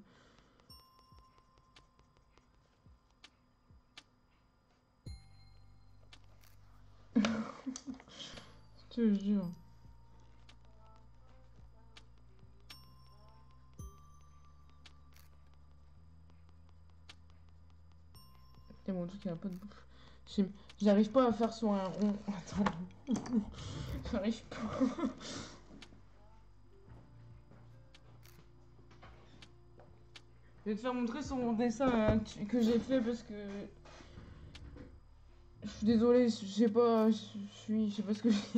Je te jure. Et mon truc, il n'y a pas de bouffe. J'ai- J'arrive pas à faire sur un rond. Attends. J'arrive pas. Je vais te faire montrer sur mon dessin hein, tu- que j'ai fait parce que... Je suis désolée, je sais pas... Je suis... Je sais pas ce que j'ai...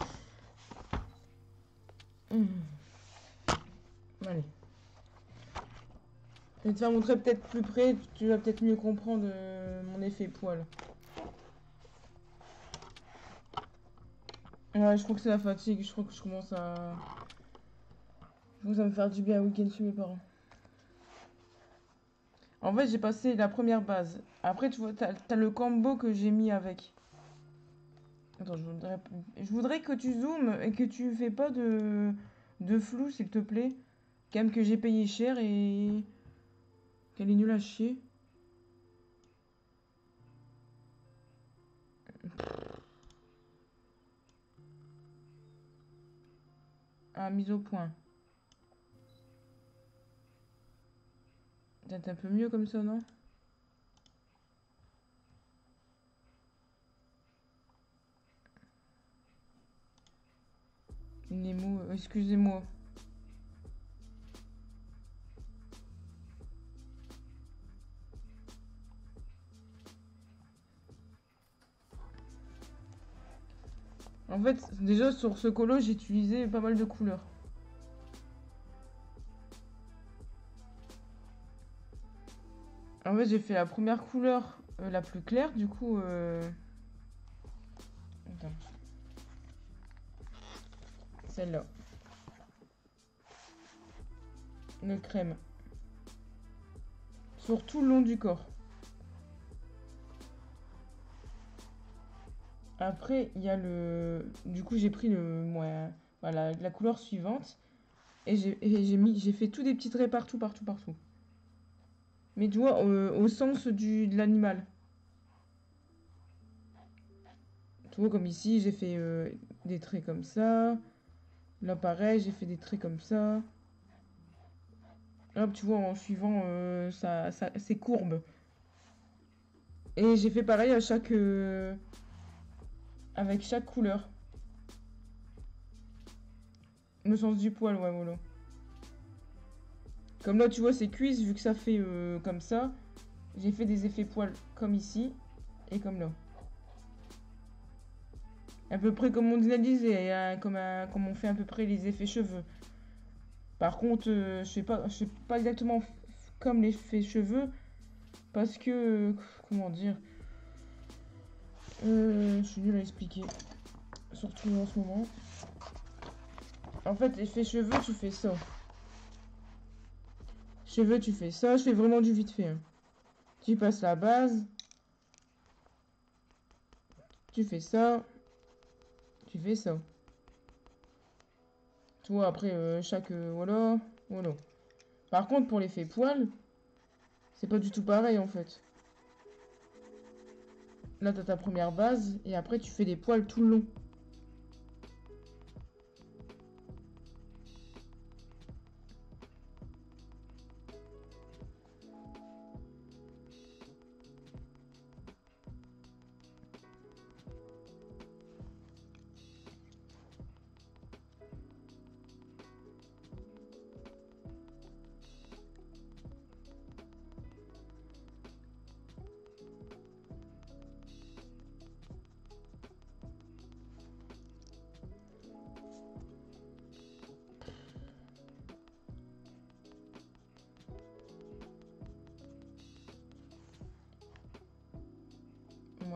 Hum. Allez. Je vais te faire montrer peut-être plus près, tu vas peut-être mieux comprendre euh, mon effet poil. Ouais, je crois que c'est la fatigue, je crois que je commence à... Je commence à me faire du bien un week-end chez mes parents. En fait, j'ai passé la première base. Après, tu vois, t'as, t'as le combo que j'ai mis avec. Attends, je voudrais, je voudrais que tu zoomes et que tu fais pas de, de flou, s'il te plaît. Quand même que j'ai payé cher et qu'elle est nulle à chier. Ah, mise au point. Peut-être un peu mieux comme ça, non? Nemo, euh, excusez-moi. En fait, déjà sur ce colo, j'ai utilisé pas mal de couleurs. En fait, j'ai fait la première couleur euh, la plus claire, du coup... Euh... Attends. Celle-là. Le crème. Sur tout le long du corps. Après, il y a le... Du coup, j'ai pris le... Ouais, voilà, la couleur suivante. Et j'ai et j'ai mis... J'ai fait tous des petits traits partout, partout, partout. Mais tu vois, euh, au sens du, de l'animal. Tu vois, comme ici, j'ai fait euh, des traits comme ça. Là, pareil, j'ai fait des traits comme ça. Hop, tu vois, en suivant euh, sa, sa- ses courbes. Et j'ai fait pareil à chaque... euh, avec chaque couleur. Le sens du poil, ouais, voilà. Comme là, tu vois, c'est cuisse, vu que ça fait euh, comme ça. J'ai fait des effets poils comme ici et comme là. À peu près comme on disait, hein, comme, un- comme on fait à peu près les effets cheveux. Par contre, euh, je fais pas, je fais pas exactement comme l'effet cheveux parce que, euh, comment dire, euh, je suis nulle à expliquer, surtout en ce moment. En fait, l'effet cheveux, tu fais ça. Cheveux, tu fais ça. Je fais vraiment du vite fait. Hein. Tu passes la base. Tu fais ça. Tu fais ça. Tu vois, après, euh, chaque... euh, voilà. Voilà. Par contre, pour l'effet poil, c'est pas du tout pareil, en fait. Là, t'as ta première base. Et après, tu fais des poils tout le long.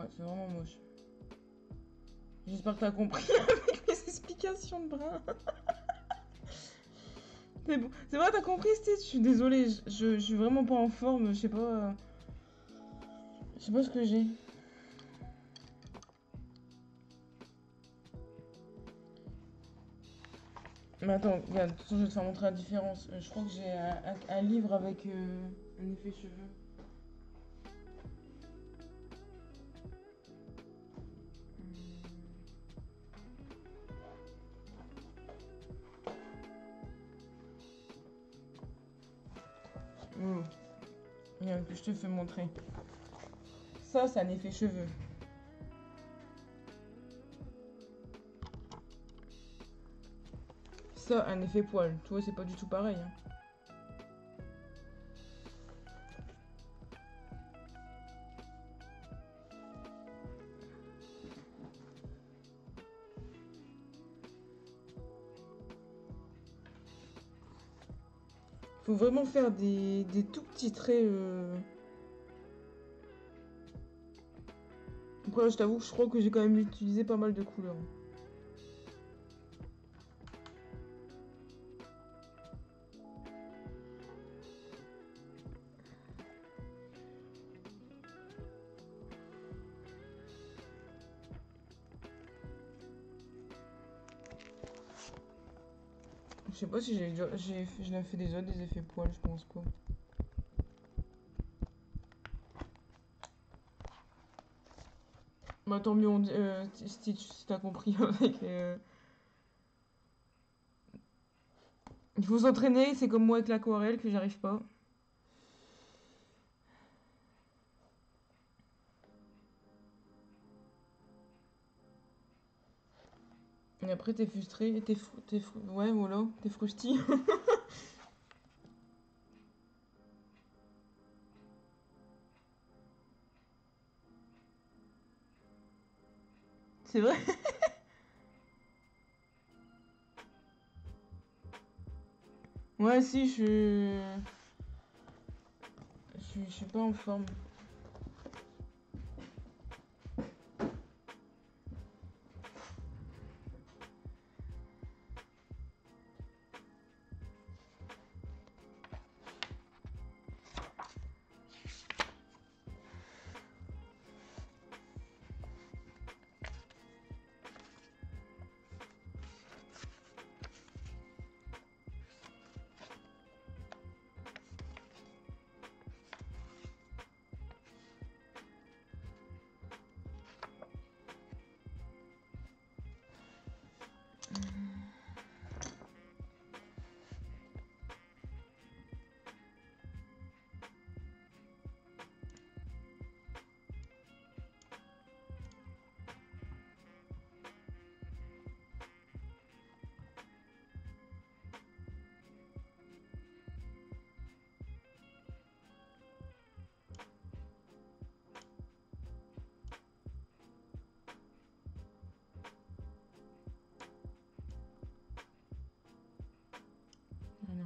Ouais, c'est vraiment moche. J'espère que t'as compris avec mes explications de brin. C'est bon. C'est vrai, t'as compris, Steve? Je suis désolée, je, je, je suis vraiment pas en forme, je sais pas... euh, Je sais pas ce que j'ai. Mais attends, regarde, de toute façon, je vais te faire montrer la différence. Euh, Je crois que j'ai un, un- un livre avec euh, un effet cheveux. Hmm. Regarde, que je te fais montrer. Ça, c'est un effet cheveux. Ça, un effet poil. Tu vois, c'est pas du tout pareil. Hein. Faut vraiment faire des, des tout petits traits. Euh... Après, je t'avoue que je crois que j'ai quand même utilisé pas mal de couleurs. Je sais pas si j'ai déjà... j'ai j'ai fait des autres, des effets poils, je pense pas. Bah tant mieux, on dit- euh, Stitch, si t'as compris avec... euh, Il faut s'entraîner, c'est comme moi avec l'aquarelle que j'arrive pas. Et après t'es frustré, t'es fru... t'es fru... ouais voilà, t'es frusty. C'est vrai. Ouais si, je suis... Je suis, je suis pas en forme. Non.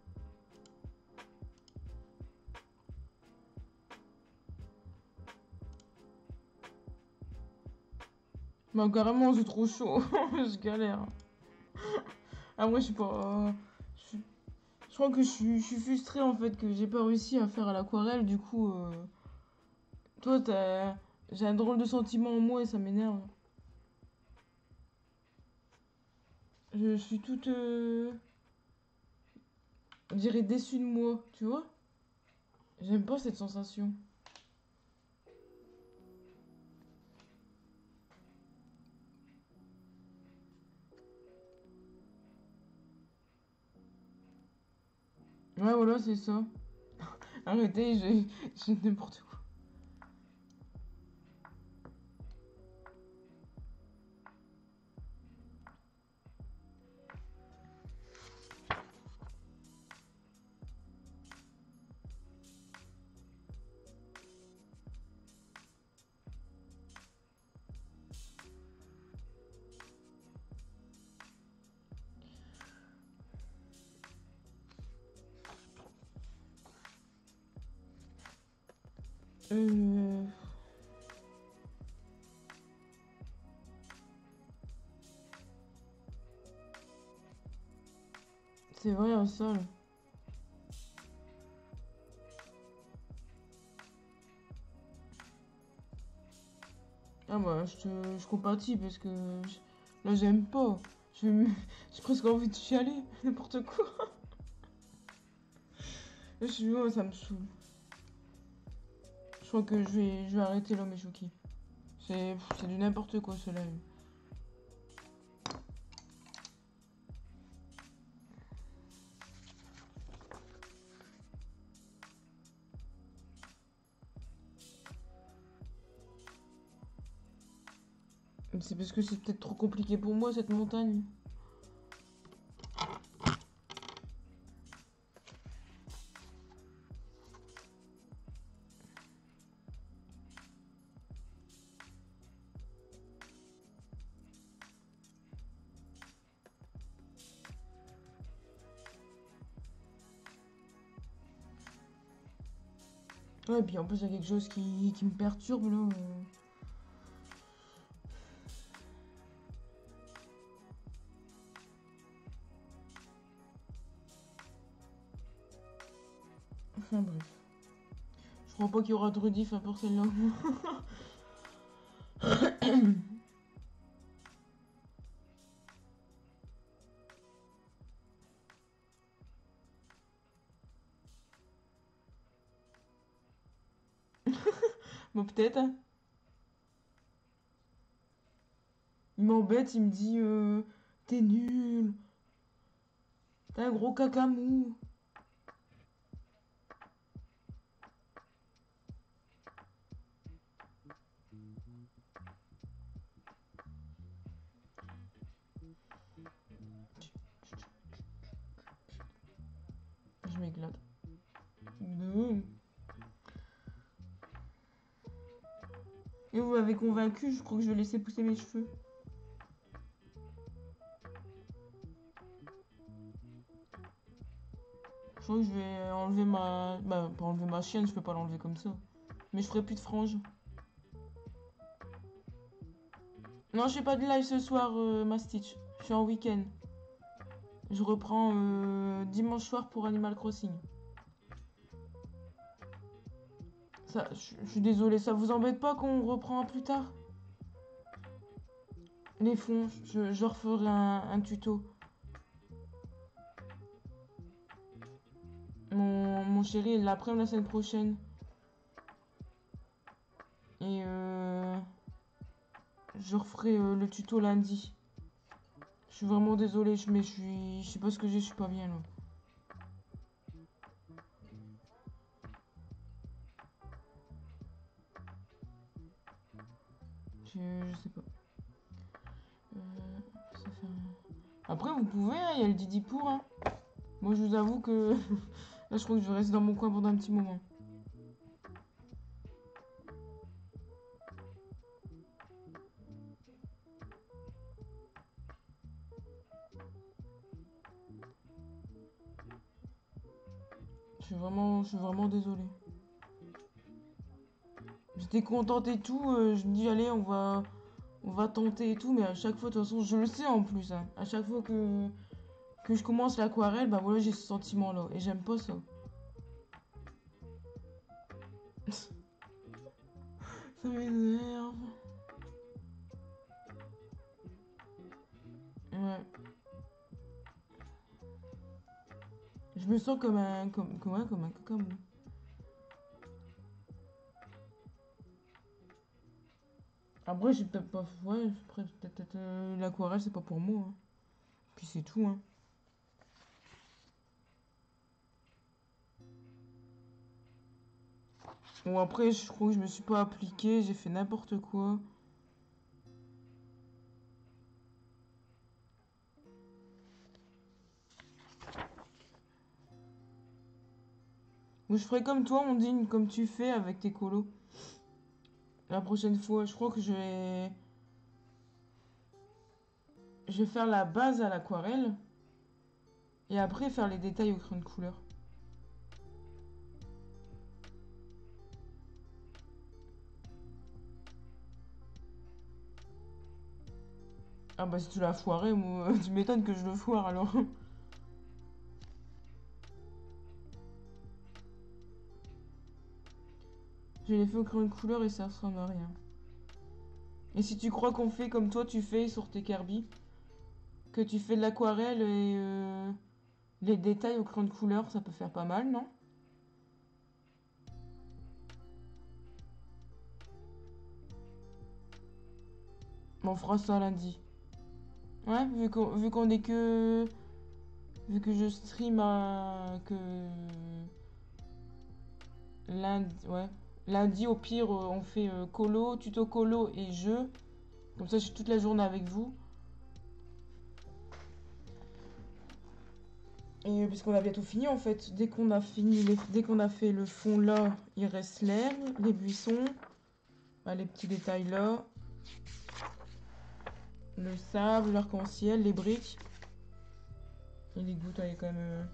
Bah carrément c'est trop chaud, je galère. Ah moi je suis pas... Je, suis- je crois que je suis, je suis frustrée en fait que j'ai pas réussi à faire à l'aquarelle, du coup... euh, Toi t'as... J'ai un drôle de sentiment en moi et ça m'énerve. Je suis toute... euh, On dirait déçue de moi, tu vois? J'aime pas cette sensation. Ouais voilà c'est ça. Arrêtez, j'ai j'ai n'importe quoi. Euh... C'est vrai, un sol. Ah bah je te je compatis parce que je- là j'aime pas. Je vais me- J'ai presque envie de chialer, n'importe quoi. Je suis oh, ça me saoule. Je crois que je vais je vais arrêter l'homme Chouki. C'est c'est du n'importe quoi cela. C'est parce que c'est peut-être trop compliqué pour moi cette montagne. Ouais, et puis en plus, il y a quelque chose qui, qui me perturbe là. euh. Enfin bref. Je crois pas qu'il y aura de rediff à part celle-là. Bon, peut-être. Hein. Il m'embête, il me dit euh, t'es nul, t'es un gros cacamou. Je m'éclate. Non. Et vous m'avez convaincu, je crois que je vais laisser pousser mes cheveux. Je crois que je vais enlever ma... Bah, pas enlever ma chienne, je peux pas l'enlever comme ça. Mais je ferai plus de franges. Non, je fais pas de live ce soir, euh, ma Stitch. Je suis en week-end. Je reprends euh, dimanche soir pour Animal Crossing. Ça, je je suis désolée, ça vous embête pas qu'on reprend plus tard? Les fonds, je, je referai un, un tuto. Mon, mon chéri, il l'apprend la semaine prochaine. Et euh, je referai euh, le tuto lundi. Je suis vraiment désolée, je- mais je suis. Je sais pas ce que j'ai, je suis pas bien là. Je, je sais pas. Euh, ça fait un- Après, vous pouvez, hein, il y a le Didi pour. Hein. Moi, je vous avoue que. Là, je crois que je vais rester dans mon coin pendant un petit moment. Je suis vraiment, je suis vraiment désolée. J'étais contente et tout, euh, je me dis allez on va on va tenter et tout, mais à chaque fois de toute façon je le sais en plus, hein, à chaque fois que, que je commence l'aquarelle, bah voilà j'ai ce sentiment là et j'aime pas ça. Ça m'énerve. Ouais. Je me sens comme un comme, comme, ouais, comme un cacamou. Après j'ai peut-être pas ouais après peut-être peut-être, euh, l'aquarelle c'est pas pour moi. Hein. Puis c'est tout hein. Bon après je crois que je me suis pas appliquée, j'ai fait n'importe quoi. Ou je ferai comme toi, Ondine, comme tu fais avec tes colos. La prochaine fois, je crois que je vais... Je vais faire la base à l'aquarelle. Et après faire les détails au crayon de couleur. Ah bah si tu l'as foiré, moi, tu m'étonnes que je le foire alors. Tu les fais au crayon de couleur et ça ressemble à rien. Et si tu crois qu'on fait comme toi tu fais sur tes Kirby, que tu fais de l'aquarelle et euh, les détails au crayon de couleur, ça peut faire pas mal, non? Bon, on fera ça lundi. Ouais, vu qu'on vu qu'on est que... Vu que je stream à... que... Lundi, ouais. Lundi, au pire, euh, on fait euh, colo, tuto colo et jeu. Comme ça, je suis toute la journée avec vous. Et puisqu'on a bientôt fini, en fait. Dès qu'on a fini, les- dès qu'on a fait le fond là, il reste l'herbe, les buissons, bah, les petits détails là, le sable, l'arc-en-ciel, les briques. Et les gouttes, elle est quand même... euh,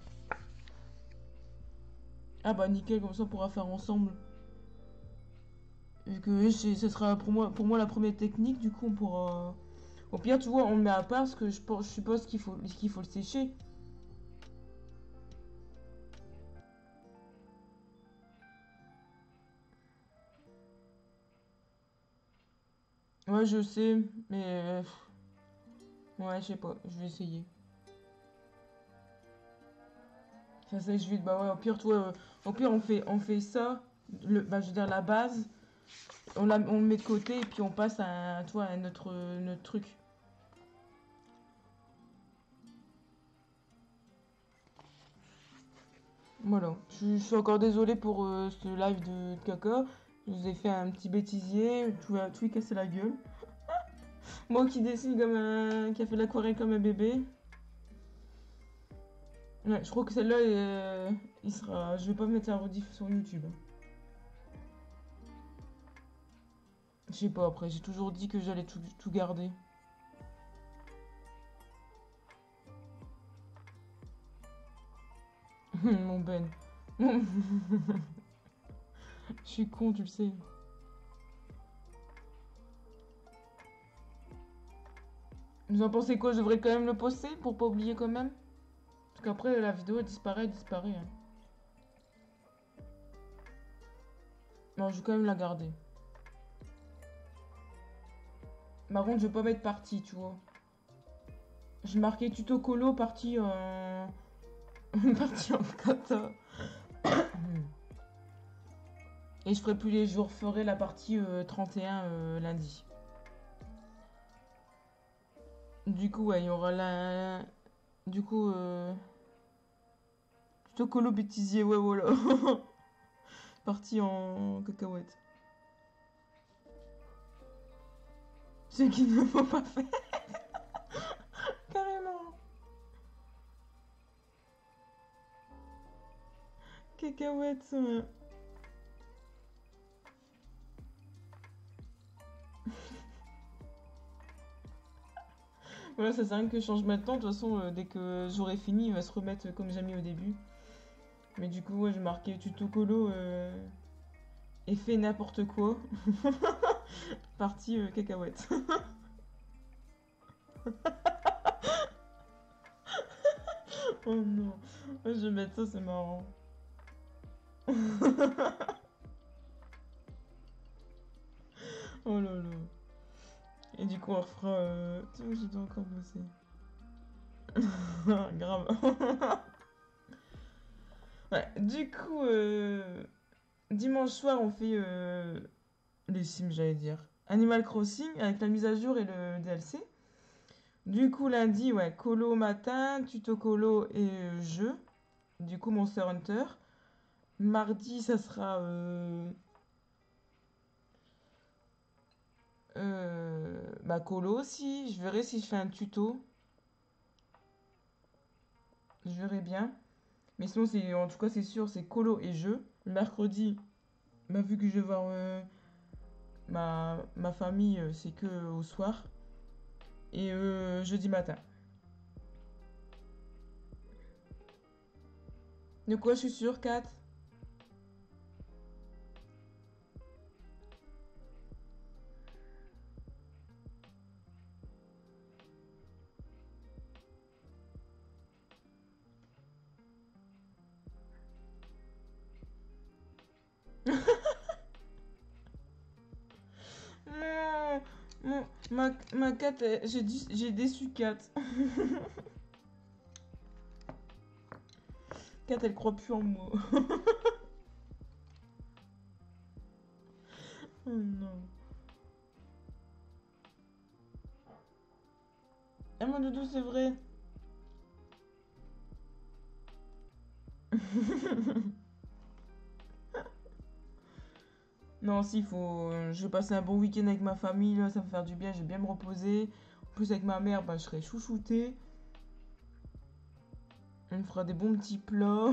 Ah bah nickel, comme ça on pourra faire ensemble. Vu que c'est- ce sera pour moi, pour moi la première technique, du coup on pourra... Au pire, tu vois, on le met à part parce que je, pense- je suppose qu'il faut, qu'il faut le sécher. Ouais, je sais, mais... euh, Ouais, je sais pas, je vais essayer. Ça, c'est je vais... Bah ouais, au pire, toi, euh, au pire, on fait, on fait ça, le, bah je veux dire la base, on, la, on le met de côté et puis on passe à, toi, à notre, notre truc. Voilà, je, je suis encore désolée pour euh, ce live de, de caca. Je vous ai fait un petit bêtisier, tout, tout lui casser la gueule. Moi qui dessine comme un... qui a fait l'aquarelle comme un bébé. Ouais, je crois que celle-là, euh, il sera... Je vais pas mettre un rediff sur YouTube. Je sais pas, après, j'ai toujours dit que j'allais tout, tout garder. Mon Ben. Je suis con, tu le sais. Vous en pensez quoi? Je devrais quand même le poster pour pas oublier quand même? Parce qu'après, la vidéo, elle disparaît, elle disparaît. Hein. Non, je vais quand même la garder. Par contre, je vais pas mettre partie, tu vois. J'ai marqué tuto colo, partie en... partie en kata. Et je ferai plus les jours, je ferai la partie euh, trente et un euh, lundi. Du coup, ouais, il y aura la... Du coup, euh... tuto colo bêtisier, ouais, voilà. Partie en cacahuète. Ce qu'il ne faut pas faire. Carrément. Cacahuète. Ouais. Voilà, ça sert à rien que je change maintenant. De toute façon, euh, dès que j'aurai fini, il va se remettre comme j'ai mis au début. Mais du coup, ouais, j'ai marqué tuto colo euh, et fait n'importe quoi. Partie euh, cacahuète. Oh non. Ouais, je vais mettre ça, c'est marrant. Oh là là. Et du coup, on refera. Euh... Tu vois, je dois encore bosser. Grave. Ouais, du coup, euh, dimanche soir, on fait euh, les Sims, j'allais dire. Animal Crossing avec la mise à jour et le D L C. Du coup, lundi, ouais, colo au matin, tuto colo et euh, jeu. Du coup, Monster Hunter. Mardi, ça sera euh, euh, bah, colo aussi. Je verrai si je fais un tuto. Je verrai bien. Mais sinon, c'est, en tout cas, c'est sûr, c'est colo et jeu. Le mercredi, bah, vu que je vais voir euh, ma, ma famille, euh, c'est que euh, au soir. Et euh, jeudi matin. De quoi je suis sûre, Kat? Ma, ma Kat, j'ai dit- j'ai déçu Kat. Kat, elle croit plus en moi. Oh non. Ah mon doudou, c'est vrai. Non, si, faut. Je vais passer un bon week-end avec ma famille, là, ça va me faire du bien, je vais bien me reposer. En plus, avec ma mère, bah, je serai chouchoutée. On me fera des bons petits plats.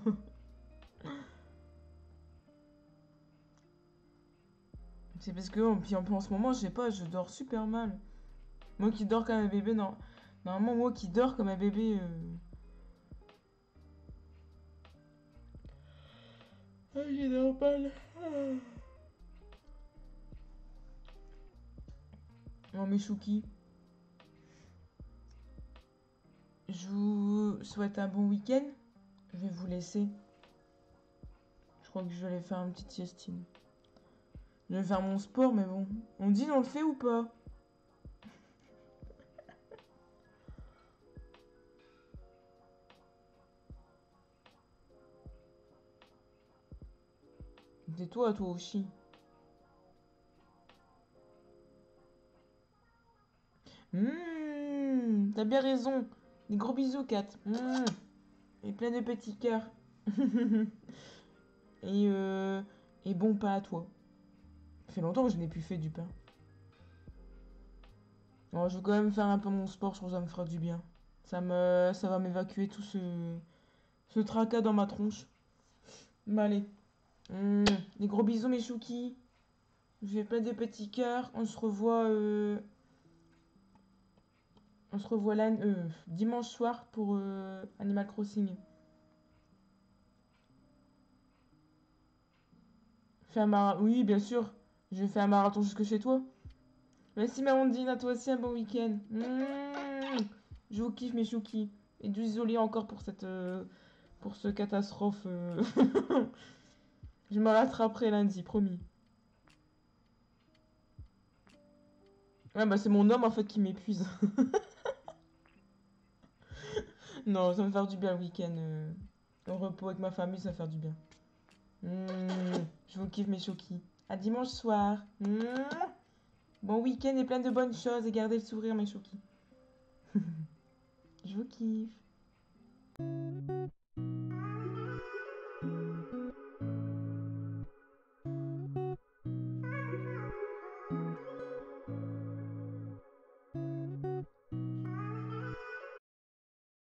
C'est parce que, puis en, en ce moment, je sais pas, je dors super mal. Moi qui dors comme un bébé, non. Normalement, moi qui dors comme un bébé. Euh... Ah, j'ai dors mal. Oh, mes chouki. Je vous souhaite un bon week-end. Je vais vous laisser. Je crois que je vais aller faire une petite siestine. Je vais faire mon sport, mais bon. On dit on le fait ou pas? Tais-toi, toi aussi. Mmh, t'as bien raison. Des gros bisous, Kat. Mmh. Et plein de petits cœurs. et, euh, et bon pain à toi. Ça fait longtemps que je n'ai plus fait du pain. Bon, je vais quand même faire un peu mon sport, je pense que ça me fera du bien. Ça, me, ça va m'évacuer tout ce, ce tracas dans ma tronche. Bah allez. Mmh, des gros bisous, mes choukis. Je fais plein de petits cœurs. On se revoit... Euh, on se revoit là, euh, dimanche soir pour euh, Animal Crossing. Fais un marathon. Oui, bien sûr. Je vais faire un marathon jusque chez toi. Merci Marondine, à toi aussi un bon week-end. Mmh. Je vous kiffe mes choukis. Et désolé encore pour cette euh, pour ce catastrophe. euh. Je me rattraperai lundi, promis. Ouais, bah c'est mon homme en fait qui m'épuise. Non, ça va me faire du bien le week-end. euh, Au repos avec ma famille, ça va faire du bien. Mmh. Je vous kiffe mes choukis. À dimanche soir. Mmh. Bon week-end et plein de bonnes choses. Et gardez le sourire mes choukis. Je vous kiffe.